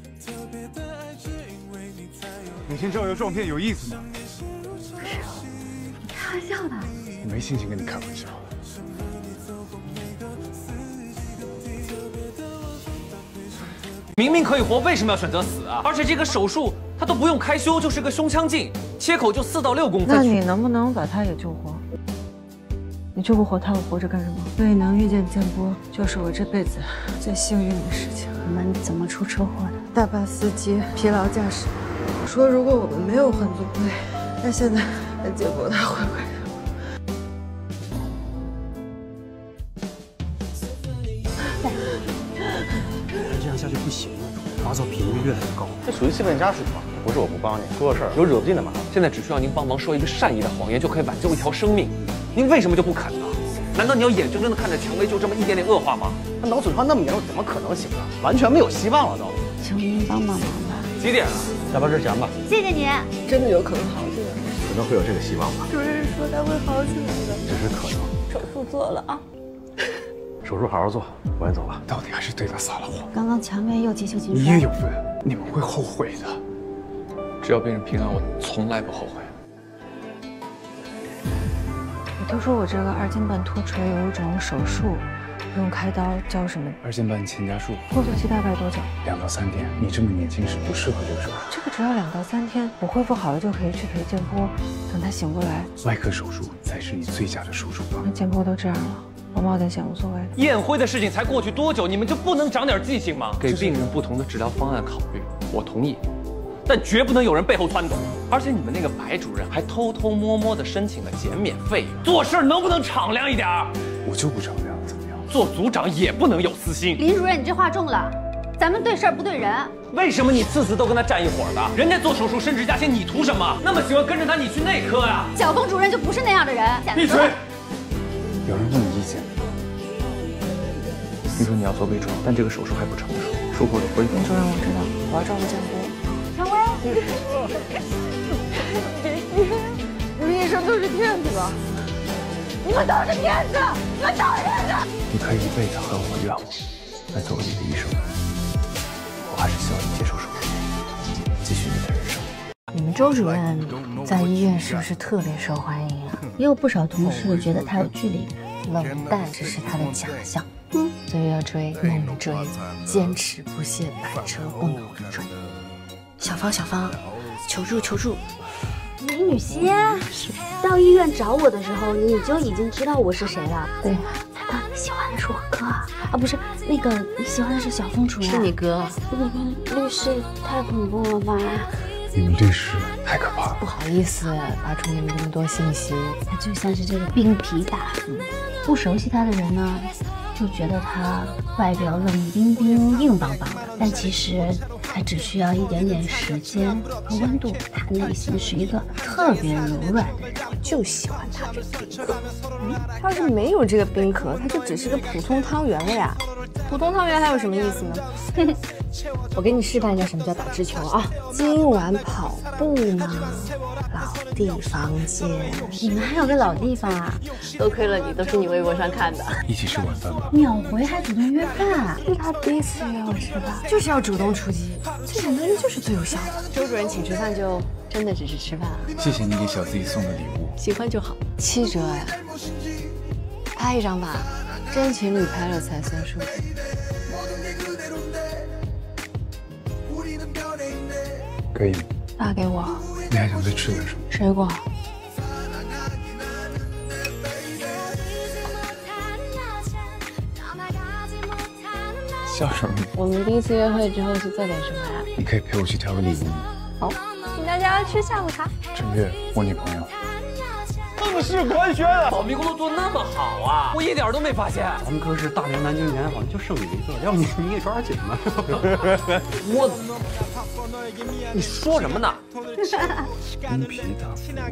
每天招摇撞骗有意思吗？ 不是，你开玩笑的。 我没心情跟你开玩笑。 明明可以活，为什么要选择死啊？而且这个手术他都不用开胸，就是个胸腔镜，切口就四到六公分。 那你能不能把他也救活？你救不活他，我活着干什么？所以能遇见建波，就是我这辈子最幸运的事情。 你们怎么出车祸的？ 大巴司机疲劳驾驶。说如果我们没有换座位，那现在建波他会不会？ 这样下去不行了，发作频率越来越高。 这属于戏份家属嘛？不是我不帮你，出了事儿有惹不尽的麻烦。 现在只需要您帮忙说一个善意的谎言，就可以挽救一条生命。您为什么就不肯呢？难道你要眼睁睁地看着蔷薇就这么一点点恶化吗？ 他脑损伤那么严重，怎么可能行啊？完全没有希望了都。 求您帮帮忙吧。 几点了？ 下班之前吧。 谢谢你。 真的有可能好起来？ 可能会有这个希望吧。 主任说他会好起来的。 只是可能。 手术做了啊。 手术好好做，我先走了。 到底还是对他撒了谎。 刚刚蔷薇又急救进你也有份，你们会后悔的。 只要别人平安，我从来不后悔。 你都说我这个二尖瓣脱垂有一种手术，不用开刀，叫什么？ 二尖瓣前夹术。 工作期大概多久？ 两到三天。你这么年轻是不适合这个手术。 这个只要两到三天，我恢复好了就可以去陪建波，等他醒过来。 外科手术才是你最佳的手术方案。 那建波都这样了。我冒点险无所谓的。 宴会的事情才过去多久，你们就不能长点记性吗？给病人不同的治疗方案考虑，我同意，但绝不能有人背后撺掇。而且你们那个白主任还偷偷摸摸的申请了减免费用，做事能不能敞亮一点？ 我就不敞亮，怎么样？ 做组长也不能有私心。 林主任，你这话重了，咱们对事儿不对人。 为什么你次次都跟他站一伙的？人家做手术升职加薪，你图什么？那么喜欢跟着他，你去内科呀？ 小峰主任就不是那样的人。 闭嘴！ 有人问你意见。 听说你要做微创，但这个手术还不成熟，术后的恢复。 林主任，我知道，我要照顾建波。 蔷薇， 你们医生都是骗子吧？ 你们都是骗子！你们都是骗子！ 你可以一辈子恨我怨我，但作为你的医生，我还是希望你接受手术，继续你的人生。 你们周主任在医院是不是特别受欢迎啊？ 也有不少同事觉得他有距离感，冷淡只是他的假象。嗯， 岁月追，梦里追，坚持不懈，百折不挠的追。小芳，小芳，求助求助！ 李女sĩ，到医院找我的时候，你就已经知道我是谁了。 对呀， 难道你喜欢的是我哥啊？啊，不是，那个你喜欢的是小峰主任。 是你哥。 那个律师太恐怖了吧？ 你们律师太可怕了。 不好意思，扒出你们这么多信息。 他就像是这个冰皮大夫，不熟悉他的人呢，就觉得他外表冷冰冰、硬邦邦的，但其实他只需要一点点时间和温度，他内心是一个特别柔软的人。 就喜欢他这个冰壳。嗯，他要是没有这个冰壳，他就只是个普通汤圆了呀。普通汤圆还有什么意思呢？我给你示范一下什么叫打直球啊！今晚跑步吗？老地方见。 你们还有个老地方啊？ 多亏了你，都是你微博上看的。 一起吃晚饭吧。 秒回还主动约饭， 是他第一次约我吃饭，就是要主动出击。这种男人就是最有效的。周主任请吃饭就真的只是吃饭啊？ 谢谢你给小自己送的礼物， 喜欢就好。七折呀，拍一张吧，真情侣拍了才算数。 可以吗？ 打给我。 你还想再吃点什么？ 水果。 笑什么？ 我们第一次约会之后去做点什么呀？ 你可以陪我去挑个礼物吗？ 好，请大家吃下午茶。 陈月，我女朋友。 更是官宣啊！ 保密工作做那么好啊，我一点都没发现。 咱们科室大连、南京、延安好像就剩你一个，要不你你给抓紧吧。 我，你说什么呢？ 冰皮大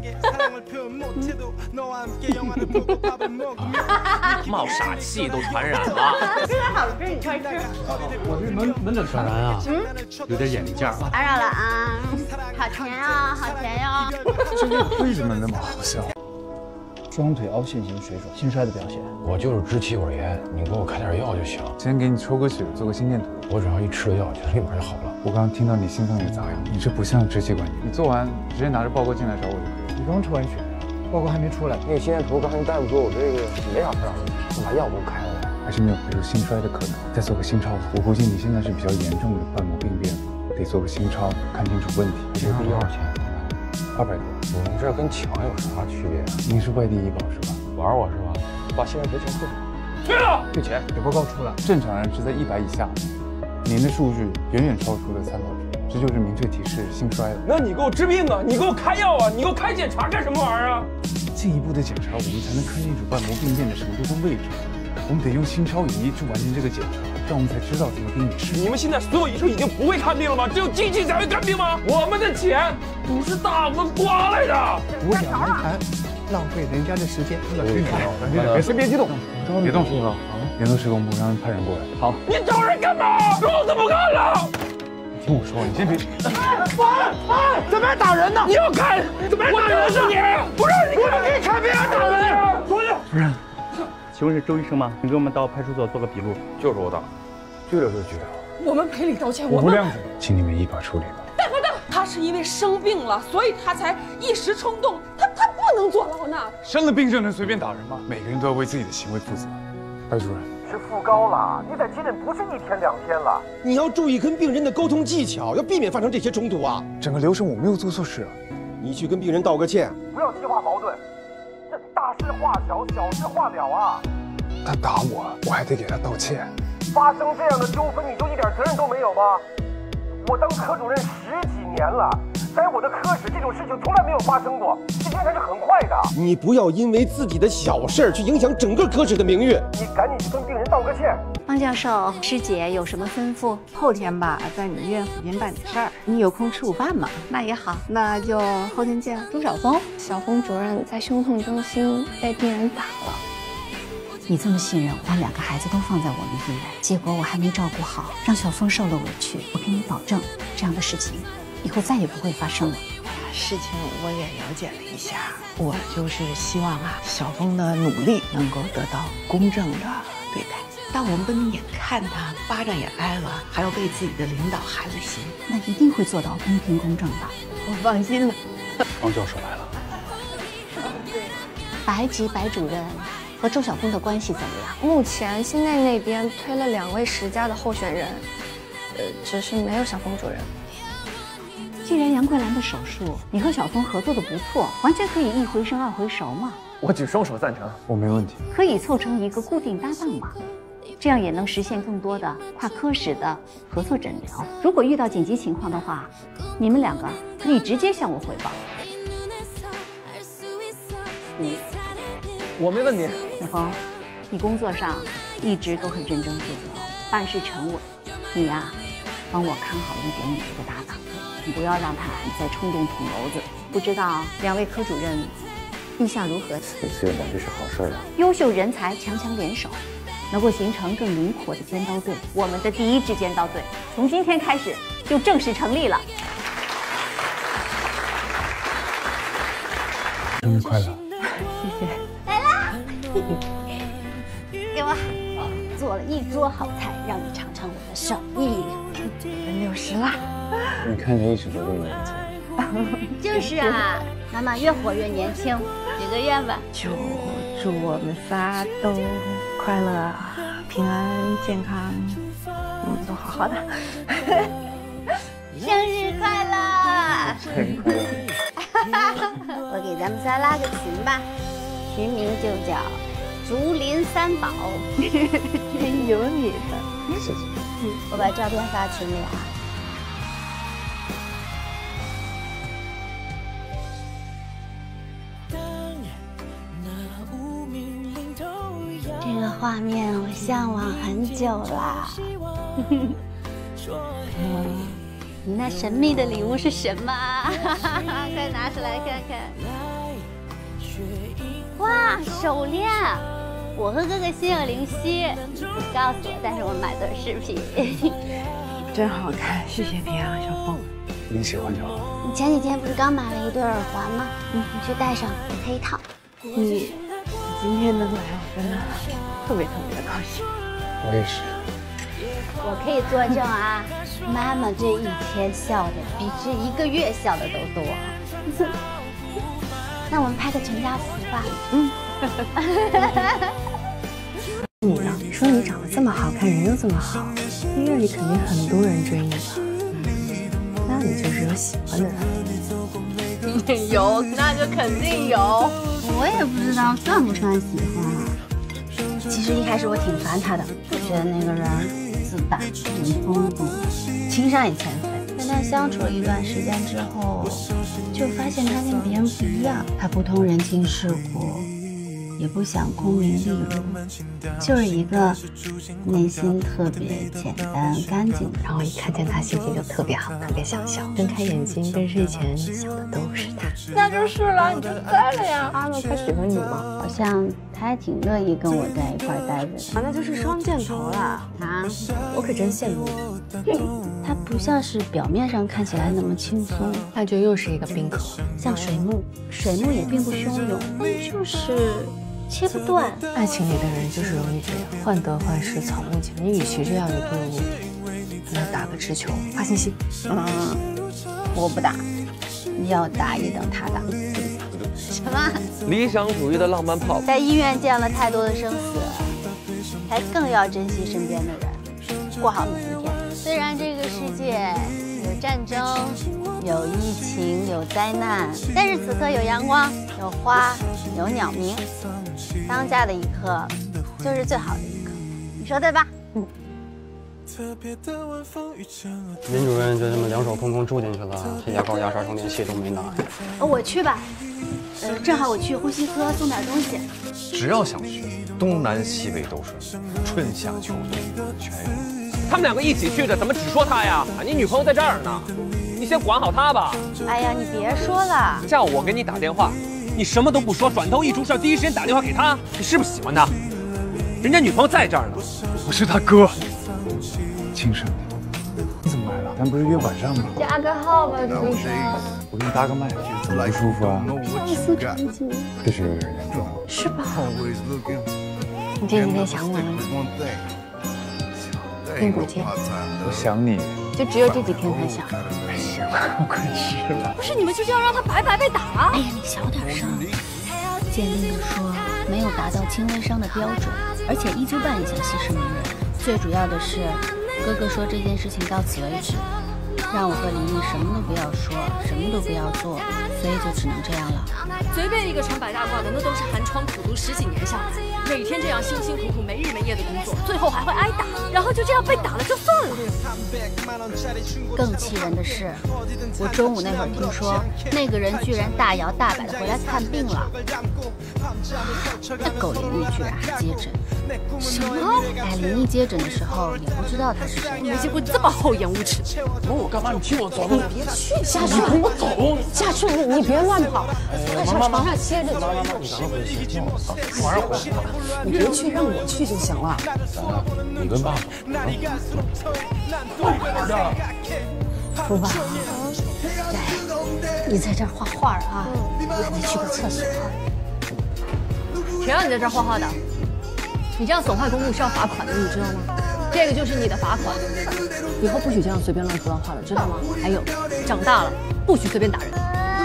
夫，冒傻气都传染了。 这个好吃，你快吃。 我这门门诊小然啊，嗯，有点眼力劲儿。 打扰了啊，好甜呀，好甜呀。 这个为什么那么好笑？ 双腿凹陷型水肿，心衰的表现。 我就是支气管炎，你给我开点药就行。 先给你抽个血，做个心电图。 我只要一吃了药，就立马就好了。 我刚刚听到你心脏有杂音，你这不像支气管炎。你做完直接拿着报告进来找我就可以了。 你刚抽完血，报告还没出来。 那个心电图刚才大夫说我这个没啥事儿，我把药给我开了。 还是没有排除心衰的可能，再做个心超吧。我估计你现在是比较严重的瓣膜病变，得做个心超，看清楚问题。 这个多少钱？ 二百多。 你们这跟抢有啥区别啊？ 您是外地医保是吧？ 玩我是吧？把心脏赔钱退。 对了，退钱。有报告出来，正常人是在一百以下，您的数据远远超出了参考值，这就是明确提示心衰了。 那你给我治病啊！你给我开药啊！你给我开检查干什么玩意儿啊？ 进一步的检查，我们才能看清楚瓣膜病变的程度跟位置。我们得用心超仪去完成这个检查，这样我们才知道怎么给你吃。 你们现在所有医生已经不会看病了吗？只有机器才会看病吗？我们的钱不是大风刮来的。 我想没谈，浪费人家的时间。 别别别激动，别动手了。联络施工部，让人派人过来。好。 你找人干嘛？老子不干了！ 你听我说，你先别。 哎哎，怎么还打人呢？你要看，怎么还打人是你？不让你，不让你看病还打人！出去。 主任。 请问是周医生吗？请给我们到派出所做个笔录。 就是我打，拘留就拘留。 我们赔礼道歉， 我们不谅解，请你们依法处理吧。 等等等，他是因为生病了，所以他才一时冲动，他他不能坐牢呢。 生了病就能随便打人吗？每个人都要为自己的行为负责。白主任， 是副高了，你在急诊不是一天两天了。 你要注意跟病人的沟通技巧，要避免发生这些冲突啊。 整个流程我没有做错事啊。 你去跟病人道个歉， 不要激化矛盾，这大事化小，小事化了啊。 他打我，我还得给他道歉。 发生这样的纠纷，你就一点责任都没有吗？我当科主任十几年了，在我的科室这种事情从来没有发生过，这应该是很快的。 你不要因为自己的小事去影响整个科室的名誉。 你赶紧去跟病人道个歉。 方教授，师姐有什么吩咐？ 后天吧，在你医院附近办点事儿，你有空吃午饭吗？ 那也好， 那就后天见。 朱晓峰，小峰主任在胸痛中心被病人打了。 你这么信任我，把两个孩子都放在我们医院，结果我还没照顾好，让小峰受了委屈。我给你保证，这样的事情以后再也不会发生了。 事情我也了解了一下，我就是希望啊，小峰的努力能够得到公正的对待。但我们不能眼看他巴掌也挨了，还要为自己的领导寒了心。 那一定会做到公平公正的， 我放心了。 方教授来了。 白吉白主任， 和周晓峰的关系怎么样？ 目前新内那边推了两位十佳的候选人，呃，只是没有小峰主任。 既然杨桂兰的手术你和小峰合作的不错，完全可以一回生二回熟嘛。 我举双手赞成， 我没问题。 可以凑成一个固定搭档嘛，这样也能实现更多的跨科室的合作诊疗。如果遇到紧急情况的话，你们两个可以直接向我汇报。嗯， 我没问题。 小峰，你工作上一直都很认真负责，办事沉稳。你呀、啊，帮我看好一点你这个搭档，你不要让他再冲动捅娄子。不知道两位科主任意向如何？ 给司院长这是好事啊！ 优秀人才强强联手，能够形成更灵活的尖刀队。我们的第一支尖刀队从今天开始就正式成立了。 生日快乐！ 谢谢。来啦！给我做了一桌好菜，让你尝尝我的手艺。 奔六十了， 你看着一直都这么年轻。 就是啊，妈妈越活越年轻。许个愿吧， 就祝我们仨都快乐、平安、健康，嗯，都好好的。 生日快乐！ 生日快乐！ 我给咱们仨拉个群吧，群名就叫竹林三宝。 真有你的， 谢谢。 嗯，我把照片发群里啊。这个画面我向往很久了。你那神秘的礼物是什么？快拿出来看看！哇，手链！我和哥哥心有灵犀，你不告诉我，但是我买的饰品， 真好看，谢谢你啊，小凤。 你喜欢就好。 你前几天不是刚买了一对耳环吗？嗯，你去戴上，配一套。 你今天能来，我真的特别特别的高兴。 我也是。 我可以作证啊，妈妈这一天笑的比这一个月笑的都多。那我们拍个全家福吧。嗯。 你呢？你说你长得这么好看，人又这么好，医院里肯定很多人追你吧？那你就是有喜欢的人。 有，那就肯定有。 我也不知道算不算喜欢啊。其实一开始我挺烦他的，就觉得那个人自大、人疯疯，情商也欠费。跟他相处了一段时间之后，就发现他跟别人不一样，他不通人情世故，也不想功名利禄，就是一个内心特别简单干净的。 然后一看见他，心情就特别好，特别想笑，睁开眼睛跟睡前想的都是他。 那就是了，你就在了呀。 阿乐他喜欢你吗？ 好像他还挺乐意跟我在一块待着的。 啊，那就是双箭头了啊！我可真羡慕你。 他不像是表面上看起来那么轻松， 那就又是一个冰壳， 像水木，水木也并不汹涌，就是切不断。 爱情里的人就是容易这样，患得患失，草木皆。你与其这样，你不如跟他打个直球，发信息。 嗯，我不打，要打也等他打。什么？ 理想主义的浪漫泡泡。 在医院见了太多的生死，才更要珍惜身边的人，过好每一天。虽然这个世界有战争，有疫情，有灾难，但是此刻有阳光，有花，有鸟鸣。当下的一刻，就是最好的一刻，你说对吧？嗯。 林主任就这么两手空空住进去了，这牙膏、牙刷、充电器都没拿。 我去吧，呃，正好我去呼吸科送点东西。 只要想去，东南西北都是，春夏秋冬全有。 他们两个一起去的，怎么只说他呀？你女朋友在这儿呢，你先管好她吧。 哎呀，你别说了。 叫我给你打电话，你什么都不说，转头一出事，第一时间打电话给他，你是不是喜欢他？人家女朋友在这儿呢。 我是他哥。庆生，你怎么来了？咱不是约晚上吗？ 加个号吧，朱医生。 我给你搭个麦，怎么不舒服啊？ 第四场景， 这是有点严重。 是吧？你这几天想我了吗？并不见。 我想你。 就只有这几天才想。 行了，我快去了。 不是你们就是要让他白白被打？ 哎呀，你小点声。坚定地说。 没有达到轻微伤的标准，而且依旧扮演像息事宁人。最主要的是，哥哥说这件事情到此为止，让我和林毅什么都不要说，什么都不要做，所以就只能这样了。 随便一个穿白大褂的，那都是寒窗苦读十几年下来，每天这样辛辛苦苦没日没夜的工作，最后还会挨打，然后就这样被打了就算了。 更气人的是，我中午那会儿听说，那个人居然大摇大摆的回来看病了。那狗林毅居然还接诊。 什么？ 哎，林毅接诊的时候也不知道他是谁， 没见过这么厚颜无耻。 问我干嘛？你替我走。 你别去，下去， 你跟我走。 下去，你你别乱跑，快上床上歇着。 妈妈妈，你赶快回去歇。晚上回来。 你别去，让我去就行了。 你跟爸走。 福宝，来，你在这儿画画啊，我得去个厕所。 谁让你在这儿画画的？你这样损坏公物是要罚款的，你知道吗？这个就是你的罚款，以后不许这样随便乱涂乱画了，知道吗？还有，长大了不许随便打人。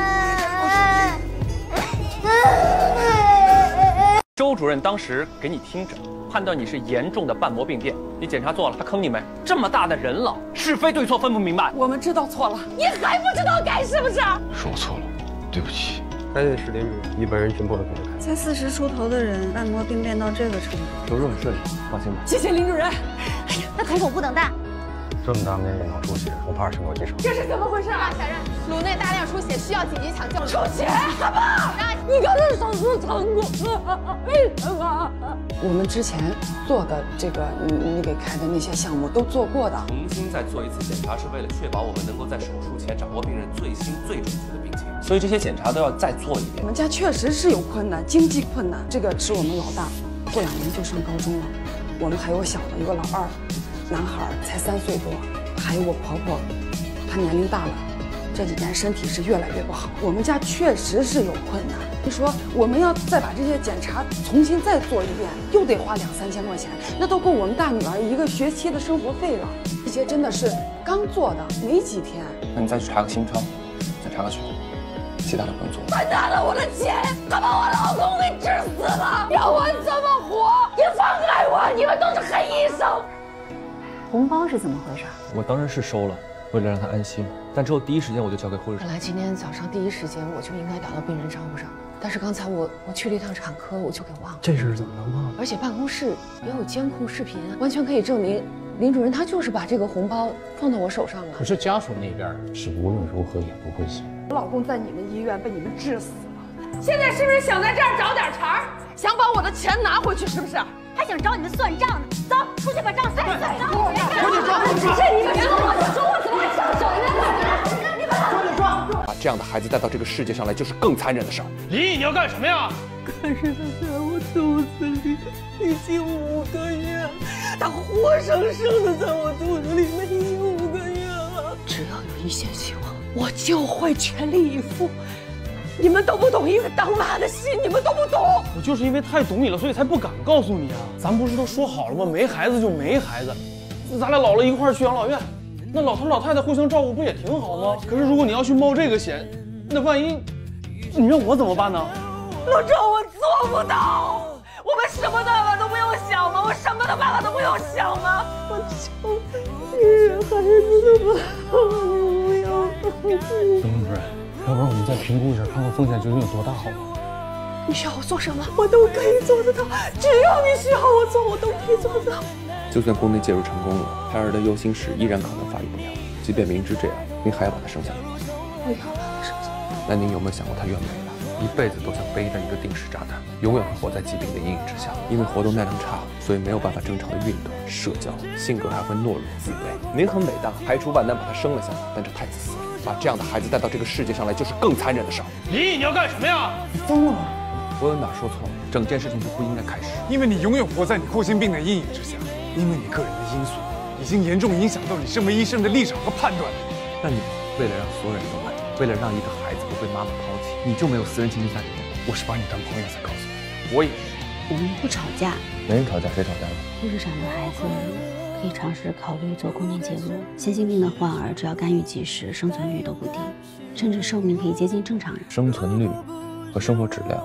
周主任当时给你听诊，判断你是严重的瓣膜病变，你检查做了，他坑你没？这么大的人了，是非对错分不明白。 我们知道错了，你还不知道改是不是？ 是我错了，对不起。 该的是林主任，一般人全部都可以看。 才四十出头的人，瓣膜病变到这个程度， 手术很顺利，放心吧。 谢谢林主任。 哎呀，那瞳孔不等大。 这么大面眼脑出血，我怕是升过急症。 这是怎么回事啊？小任，颅内大量出血，需要紧急抢救。出血？什么？你刚才手术成功？为什么？ 我们之前做的这个，你你给开的那些项目都做过的。 重新再做一次检查，是为了确保我们能够在手术前掌握病人最新最准确的病情，所以这些检查都要再做一遍。 我们家确实是有困难，经济困难。这个是我们老大，过两年就上高中了。我们还有小的，有个老二。男孩才三岁多，还有我婆婆，她年龄大了，这几年身体是越来越不好。我们家确实是有困难。你说我们要再把这些检查重新再做一遍，又得花两三千块钱，那都够我们大女儿一个学期的生活费了。这些真的是刚做的，没几天。 那你再去查个心窗，再查个血，其他的不用做。 他拿了我的钱，他把我老公给治死了，让我怎么活？你放开我！你们都是黑医生。 红包是怎么回事？ 我当然是收了，为了让他安心。但之后第一时间我就交给护士。 本来今天早上第一时间我就应该打到病人账户上，但是刚才我我去了一趟产科，我就给忘了。 这事怎么能忘了？ 而且办公室也有监控视频，完全可以证明林主任他就是把这个红包放到我手上了。 可是家属那边是无论如何也不会信。 我老公在你们医院被你们治死了， 现在是不是想在这儿找点茬儿，想把我的钱拿回去？是不是？ 还想找你们算账呢？走，出去把账算一算。 快点说！ 只是你们说我就说，我怎么会上手呢？你们快点说！ 把这样的孩子带到这个世界上来，就是更残忍的事儿。 林毅，你要干什么呀？ 可是他在我肚子里已经五个月，他活生生的在我肚子里面已经五个月了。只要有一线希望，我就会全力以赴。你们都不懂一个当妈的心，你们都不懂。 我就是因为太懂你了，所以才不敢告诉你啊。咱不是都说好了吗？没孩子就没孩子，咱俩老了一块儿去养老院，那老头老太太互相照顾不也挺好吗？可是如果你要去冒这个险，那万一你让我怎么办呢？ 老赵，我做不到。我们什么办法都不用想吗？我什么的办法都不用想吗？我求你，人孩子的吧，你不要放弃。 董主任。要不然我们再评估一下，看看风险究竟有多大，好吗？ 你需要我做什么，我都可以做得到。只要你需要我做，我都可以做得到。 就算宫内介入成功了，胎儿的优心史依然可能发育不良。即便明知这样，您还要把他生下来吗？ 我要把他生下来。 那您有没有想过，他愿不愿意？一辈子都像背着一个定时炸弹，永远会活在疾病的阴影之下。因为活动耐能差，所以没有办法正常的运动、社交，性格还会懦弱自卑。您很伟大，排除万难把他生了下来，但这太自私了。把这样的孩子带到这个世界上来，就是更残忍的事儿。 林毅，你要干什么呀？ 你疯了吗？ 我有哪说错了？整件事情就不应该开始。 因为你永远活在你后心病的阴影之下，因为你个人的因素已经严重影响到你身为医生的立场和判断。 那你为了让所有人都满意，为了让一个孩子不被妈妈抛弃，你就没有私人情绪在里面？ 我是把你当朋友才告诉你。 我也是。 我们不吵架。 没人吵架，谁吵架了？ 护士长的孩子可以尝试考虑做宫内介入。先心病的患儿只要干预及时，生存率都不低，甚至寿命可以接近正常人。 生存率和生活质量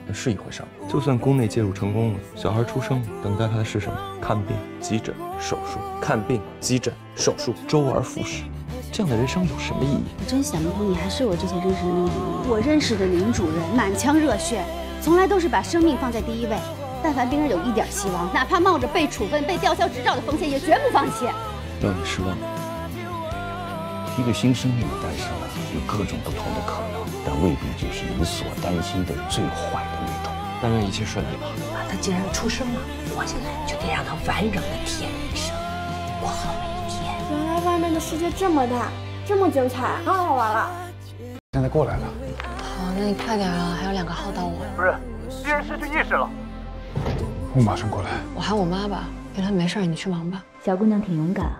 那是一回事儿。就算宫内介入成功了，小孩出生了，等待他的是什么？看病、急诊、手术，看病、急诊、手术，周而复始。这样的人生有什么意义？ 我真想不通，你还是我之前认识的那个林。我认识的林主任满腔热血，从来都是把生命放在第一位。但凡病人有一点希望，哪怕冒着被处分、被吊销执照的风险，也绝不放弃。 让你失望了。一个新生命的诞生啊，有各种不同的可能，但未必就是你所担心的最坏的那种。 但愿一切顺利吧。 他既然出生了，活下来就得让他完整的体验人生，过好每一天。 原来外面的世界这么大，这么精彩，太好玩了。 现在过来了。 好，那你快点啊，还有两个号到我。 主任，敌人失去意识了。 我马上过来。 我喊我妈吧，原来没事，你去忙吧。 小姑娘挺勇敢啊。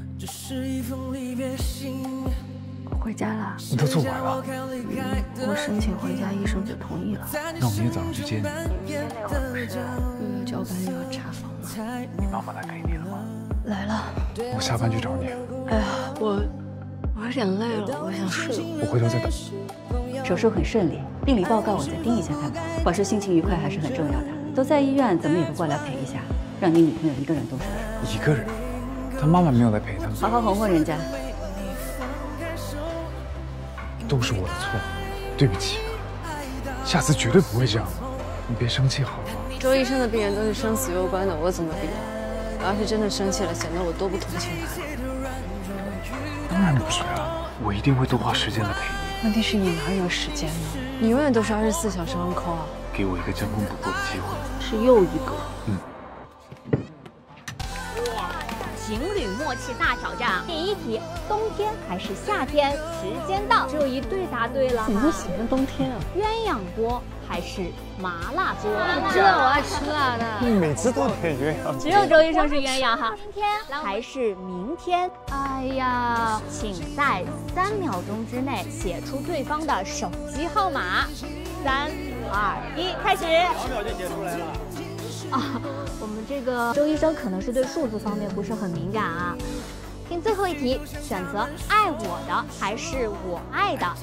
我回家了。 你都做完了？ 我申请回家，医生就同意了。 那我明天早上去接你。 那会儿不是又要交班又要查房吗？ 你妈妈来陪你了吗？ 来了。 我下班去找你。 哎呀，我我有点累了，我想睡了。 我回头再等。 手术很顺利，病理报告我再盯一下看看。保持心情愉快还是很重要的。都在医院，怎么也不过来陪一下，让你女朋友一个人动手术。 一个人？他妈妈没有来陪他。 好好哄哄人家。 都是我的错，对不起。下次绝对不会这样的，你别生气好吗？ 周医生的病人都是生死攸关的，我怎么比？我要是真的生气了，显得我多不同情他。 当然不是啊，我一定会多花时间来陪你。 问题是你哪有时间呢？你永远都是二十四小时 on call 啊。 给我一个将功补过的机会。 是又一个。 嗯。 情侣默契大挑战，第一题：冬天还是夏天？时间到，只有一对答对了。 怎么会喜欢冬天啊？ 鸳鸯锅还是麻辣锅？ 你知道我爱吃辣的。 你每次都点鸳鸯。 只有周医生是鸳鸯哈。今天还是明天？哎呀，请在三秒钟之内写出对方的手机号码。三、二、一，开始。 两秒就写出来了。 啊，我们这个周医生可能是对数字方面不是很敏感啊。听最后一题，选择爱我的还是我爱的？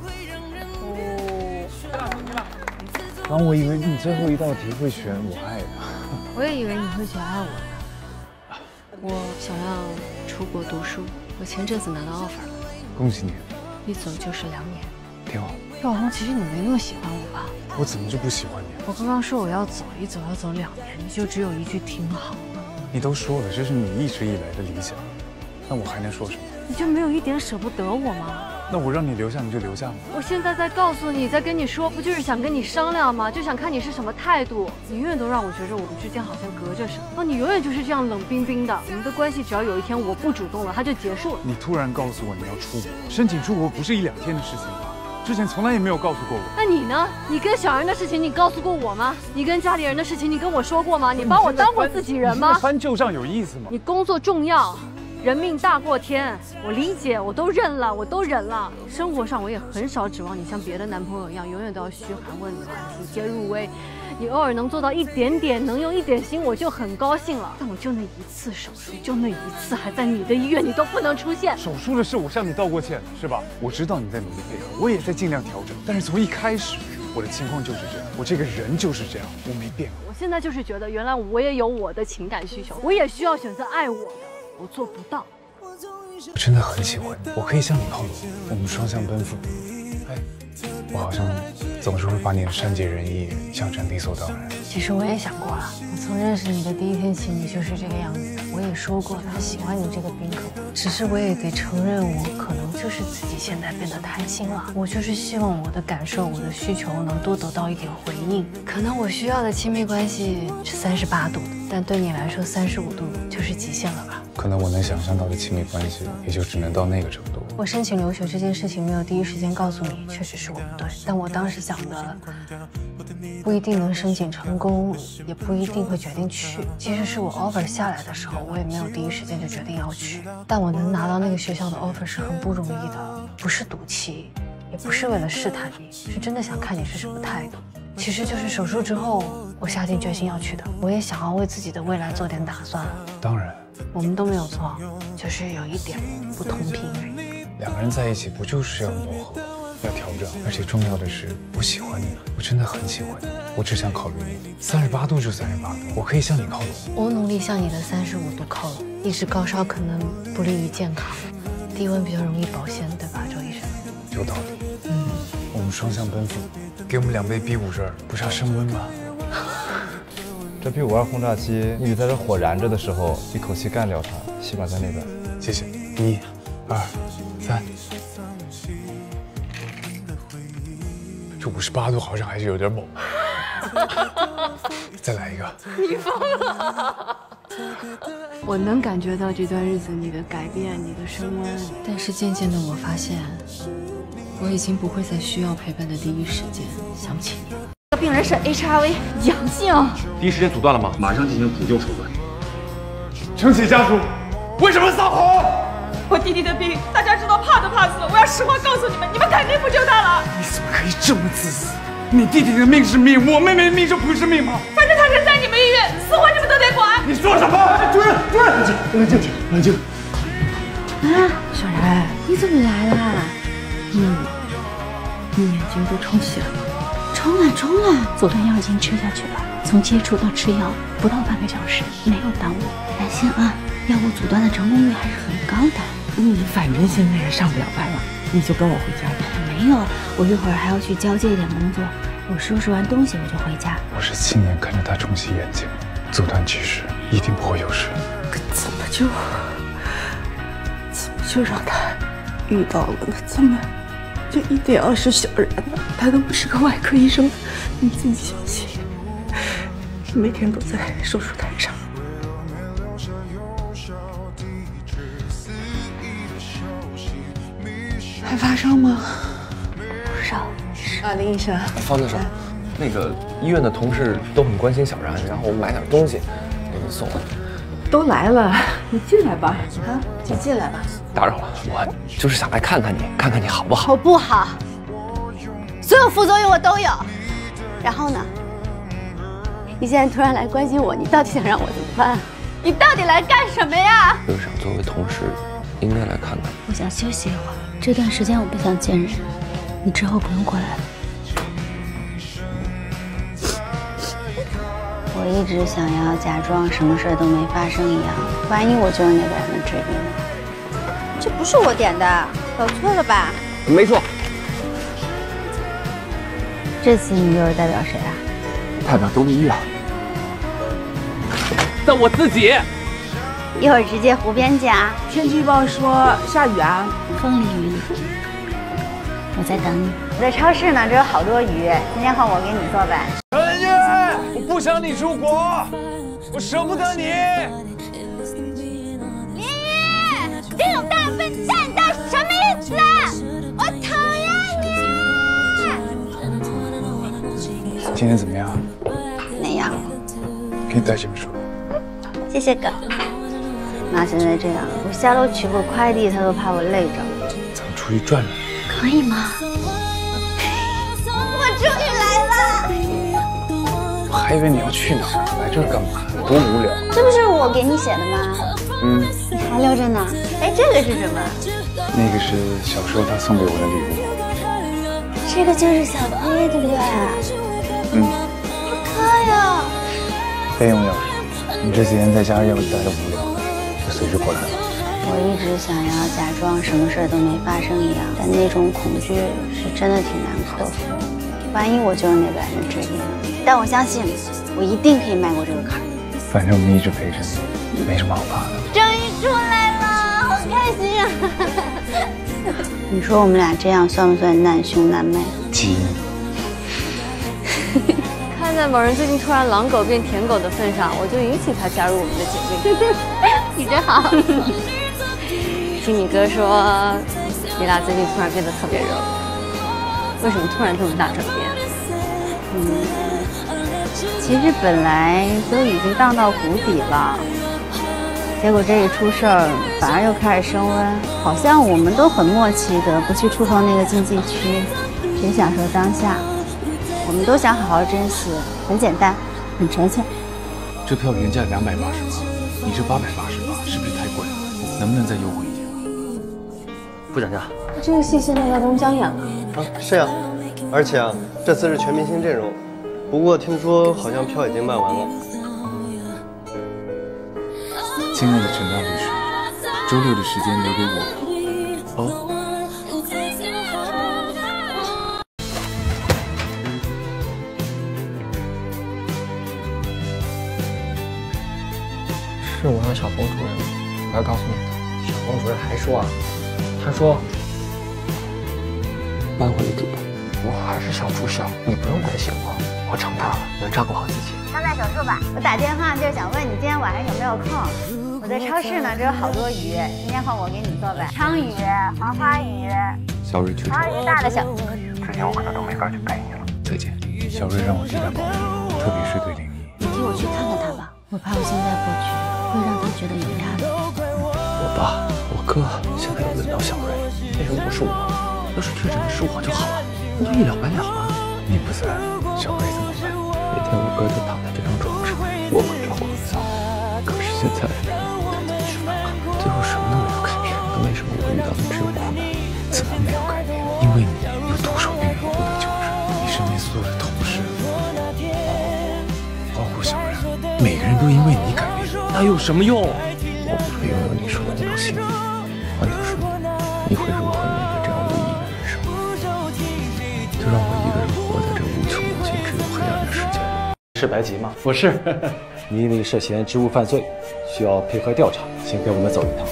哦， 刚我以为你最后一道题会选我爱的。 我也以为你会选爱我的。我想要出国读书，我前阵子拿到 offer 了。 恭喜你。 一走就是两年。 挺好。 老公，其实你没那么喜欢我吧？ 我怎么就不喜欢你？ 我刚刚说我要走，一走要走两年，你就只有一句挺好。 你都说了，这是你一直以来的理想，那我还能说什么？ 你就没有一点舍不得我吗？ 那我让你留下，你就留下吗？ 我现在在告诉你，在跟你说，不就是想跟你商量吗？就想看你是什么态度。你永远都让我觉着我们之间好像隔着什么，哦，你永远就是这样冷冰冰的。我们的关系只要有一天我不主动了，它就结束了。 你突然告诉我你要出国，申请出国不是一两天的事情吧？之前从来也没有告诉过我。 那你呢？你跟小人的事情你告诉过我吗？你跟家里人的事情你跟我说过吗？你把我当过自己人吗？ 翻旧账有意思吗？ 你工作重要，人命大过天，我理解，我都认了，我都忍了。生活上我也很少指望你像别的男朋友一样，永远都要嘘寒问暖、体贴入微。你偶尔能做到一点点，能用一点心，我就很高兴了。但我就那一次手术，就那一次，还在你的医院，你都不能出现。 手术的事我向你道过歉，是吧？我知道你在努力配合，我也在尽量调整。但是从一开始，我的情况就是这样，我这个人就是这样，我没变过。 我现在就是觉得，原来我也有我的情感需求，我也需要选择爱我的，我做不到。 我真的很喜欢你，我可以向你靠拢，我们双向奔赴。哎，我好像总是会把你的善解人意想成理所当然。 其实我也想过了，我从认识你的第一天起，你就是这个样子的。我也说过他喜欢你这个宾客，只是我也得承认，我可能就是自己现在变得贪心了。我就是希望我的感受、我的需求能多得到一点回应。可能我需要的亲密关系是三十八度的，但对你来说三十五度就是极限了吧？ 可能我能想象到的亲密关系，也就只能到那个程度。 我申请留学这件事情没有第一时间告诉你，确实是我不对。但我当时想的，不一定能申请成功，也不一定会决定去。其实是我 offer 下来的时候，我也没有第一时间就决定要去。但我能拿到那个学校的 offer 是很不容易的，不是赌气，也不是为了试探你，是真的想看你是什么态度。其实就是手术之后，我下定决心要去的。我也想要为自己的未来做点打算。 当然， 我们都没有错，就是有一点不同频而已。 两个人在一起不就是要磨合？ 要调整，而且重要的是，我喜欢你，我真的很喜欢你，我只想考虑你。三十八度就三十八度，我可以向你靠拢。 我努力向你的三十五度靠拢，一直高烧可能不利于健康，低温比较容易保鲜，对吧，周医生？ 有道理。嗯，我们双向奔赴，给我们两杯 B 五十二，不是要升温吗？ 这 B 五二轰炸机，你得在这火燃着的时候一口气干掉它。吸管在那边， 谢谢。一、二、三。这五十八度好像还是有点猛。再来一个。 你疯了！我能感觉到这段日子你的改变，你的升温，但是渐渐的我发现，我已经不会在需要陪伴的第一时间想起你了。 这个病人是 H R V 阳性， 第一时间阻断了吗？ 马上进行补救手段。 程启家属，为什么撒谎？ 我弟弟的病，大家知道怕都怕死了。我要实话告诉你们，你们肯定不救他了。 你怎么可以这么自私？你弟弟的命是命，我妹妹的命就不是命吗？ 反正他人在你们医院，死活你们都得管。 你说什么？主任，主任，冷静，冷静，冷静。 啊，小然，你怎么来了？嗯，你眼睛都充血了。 冲了，冲了！阻断药已经吃下去了，从接触到吃药不到半个小时，没有耽误。安心啊，药物阻断的成功率还是很高的。 嗯，反正现在也上不了班了，你就跟我回家吧。 没有，我一会儿还要去交接一点工作，我收拾完东西我就回家。 我是亲眼看着他重洗眼睛，阻断其实一定不会有事。 可怎么就怎么就让他遇到了呢？怎么就一定要是小然呢？他都不是个外科医生，你自己相信。每天都在手术台上。还发烧吗？ 不烧。 啊，林医生。 方教授，那个医院的同事都很关心小然，然后我买点东西给你送。 都来了，你进来吧。啊，就进来吧。 打扰了，我就是想来看看你，看看你好不好？ 好不好？所有副作用我都有。然后呢？你现在突然来关心我，你到底想让我怎么办？你到底来干什么呀？ 就是想作为同事，应该来看看。 我想休息一会儿，这段时间我不想见人，你之后不用过来了。我一直想要假装什么事都没发生一样，万一我就是那个人的追兵呢？这不是我点的，搞错了吧？ 没错。 这次你又是代表谁啊？ 代表东丽医院。但我自己。 一会儿直接湖边见啊！ 天气预报说下雨啊， 风里雨里。我在等你。 我在超市呢，这有好多鱼，今天换我给你做呗。 陈烨，我不想你出国，我舍不得你。 林一，这种大笨蛋你到底什么意思？我讨厌你！ 今天怎么样？ 那样。 给你带这本书。 谢谢哥。妈现在这样，我下楼取个快递，她都怕我累着。 咱们出去转转。 可以吗？我终于来了。 我还以为你要去哪儿，来这儿干嘛？多无聊。 这不是我给你写的吗？ 嗯。 你还留着呢。哎，这个是什么？ 那个是小时候他送给我的礼物。 这个就是小飞，对不对？ 嗯。 好可爱呀。 备用钥匙。你这几天在家要是待着无聊，就随时过来了。 我一直想要假装什么事都没发生一样，但那种恐惧是真的挺难克服。万一我就是那个人的追兵呢？但我相信，我一定可以迈过这个坎儿。 反正我们一直陪着你，没什么好怕的。 终于出来了，好开心啊！你说我们俩这样算不算难兄难妹？ 基因。 看在某人最近突然狼狗变舔狗的份上，我就允许他加入我们的姐妹。 你真好。 听你哥说，你俩最近突然变得特别热络，为什么突然这么大转变？ 嗯，其实本来都已经荡到谷底了，结果这一出事儿，反而又开始升温，好像我们都很默契的不去触碰那个禁忌区，只享受当下。我们都想好好珍惜，很简单，很纯粹。 这票原价两百八十八，你这八百八十八，是不是太贵了？能不能再优惠一点？ 不涨价。 这个戏现在要东江演了。 啊，是呀，而且啊，这次是全明星阵容，不过听说好像票已经卖完了。 亲爱的陈大律师，周六的时间留给我。哦。 是我让小冯主任，我要告诉你的。 小冯主任还说啊，他说搬回了主播。 我还是小住校，你不用担心我，我长大了能照顾好自己。 刚在手术吧？我打电话就是想问你今天晚上有没有空。我在超市呢，这有好多鱼，今天换我给你做呗。鲳鱼、黄花鱼。 小瑞去。 黄花鱼大的小。 之前我可能都没法去陪你了。 再见，小瑞让我替他保密，特别是对林毅。 你替我去看看他吧，我怕我现在不去，会让他觉得有压力。 我爸、我哥现在又轮到小瑞，那如果是我，要是确诊的是我就好了，那就一了百了了。 你不在，小瑞怎么办？ 每天我哥就躺在这张床上，我会照顾他。可是现在他怎么去反抗？最后什么都没有改变，那为什么我遇到的只有苦难？ 怎么没有改变？因为你有徒手病人获得救治，你身边所有的同事，包括小冉，每个人都因为你改变， 那有什么用？我不会拥有你说的那种幸福。换作是你，你会如何面对这样无意义的人生？就让我一个人活在这无穷无尽、只有黑暗的世界里。 是白吉吗？不是，你因为涉嫌职务犯罪，需要配合调查，请跟我们走一趟。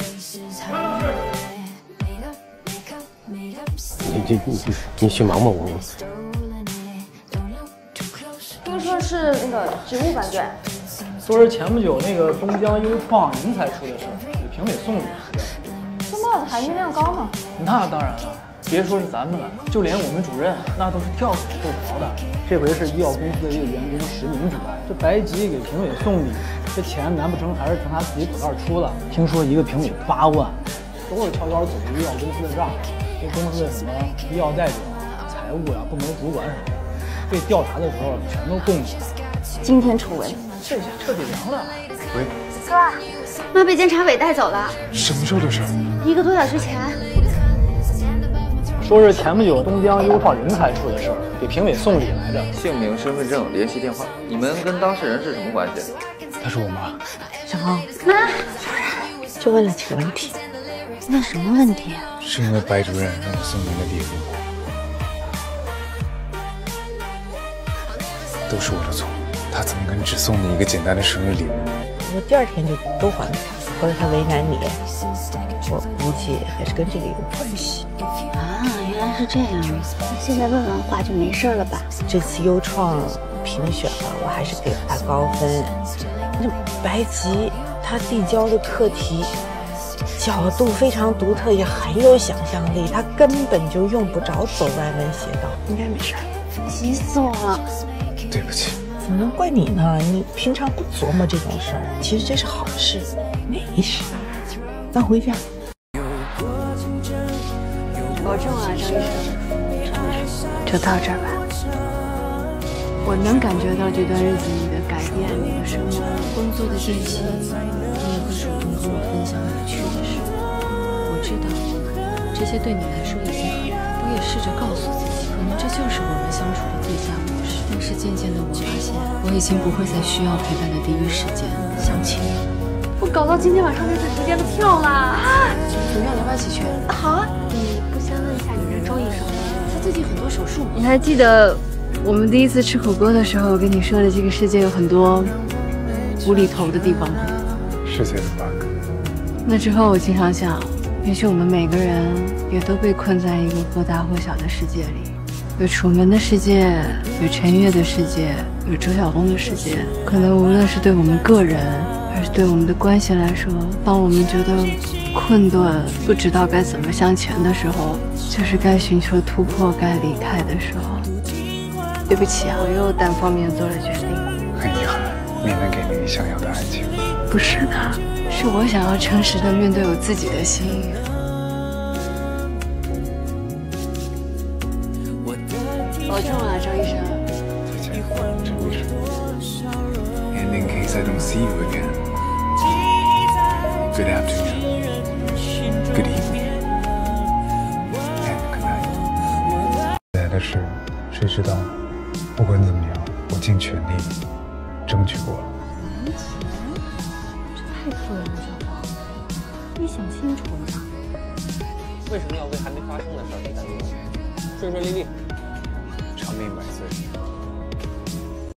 你你你你去忙吧，我。 听说是那个职务犯罪。 说是前不久那个东江优创人才出的事，给评委送礼。 这帽子含金量高吗？ 那当然了，别说是咱们了，就连我们主任那都是跳水受潮的。这回是医药公司的一个员工实名举办，这白吉给评委送礼，这钱难不成还是从他自己口袋出的？听说一个评委八万，都是悄悄走入医药公司的账，这公司的什么医药代表、财务呀、部门主管什么的，被调查的时候全都供起来了。 今天重温。 这下彻底凉了。 喂， 哥，妈被监察委带走了。 什么时候的事？ 一个多小时前。 说是前不久东江优创人才出的事儿，给评委送礼来着。 姓名、身份证、联系电话。你们跟当事人是什么关系？ 她是我妈。 小芳， 妈， 就问了几个问题。 问什么问题？ 是因为白主任让我送您的礼物，都是我的错。他怎么可能只送你一个简单的生日礼物？ 我第二天就都还给他，或者他为难你，我估计还是跟这个有关系。 啊，原来是这样。现在问完话就没事了吧？ 这次优创评选了，我还是给了他高分。那白吉他递交的课题角度非常独特，也很有想象力，他根本就用不着走歪门邪道，应该没事。 急死我了！ 对不起。 怎么能怪你呢？你平常不琢磨这种事儿，其实这是好事，没事。咱回家。 保重啊，张医生。就到这儿吧。 我能感觉到这段日子你的改变，你的生活，工作的间隙，你也会主动跟我分享有趣的事。我知道，这些对你来说已经很难。我也试着告诉自己，可能这就是我们相处的最佳模式。但是渐渐的，我发现我已经不会再需要陪伴的第一时间想起你了。我搞到今天晚上那次直播的票啦！啊，怎么样，要不要一起去？好啊。你不先问一下你的周医生吗？他最近很多手术。你还记得我们第一次吃火锅的时候，我跟你说的这个世界有很多无厘头的地方吗？ 是这个 bug。 那之后我经常想，也许我们每个人也都被困在一个或大或小的世界里。有楚门的世界，有陈月的世界，有周晓峰的世界。可能无论是对我们个人，还是对我们的关系来说，当我们觉得困顿，不知道该怎么向前的时候，就是该寻求突破、该离开的时候。对不起啊，我又单方面做了决定。 很遗憾，没能给你想要的爱情。 不是的，是我想要诚实的面对我自己的心意。保重啊，周医生。 再见，周医生。And in case I don't see you again, good afternoon, good evening, and good night. 知道，不管怎么样，我尽全力争取过了。 没钱，这太突然了，小芳，你想清楚了吗？ 为什么要为还没发生的事儿给担忧？顺顺利利， 长命百岁。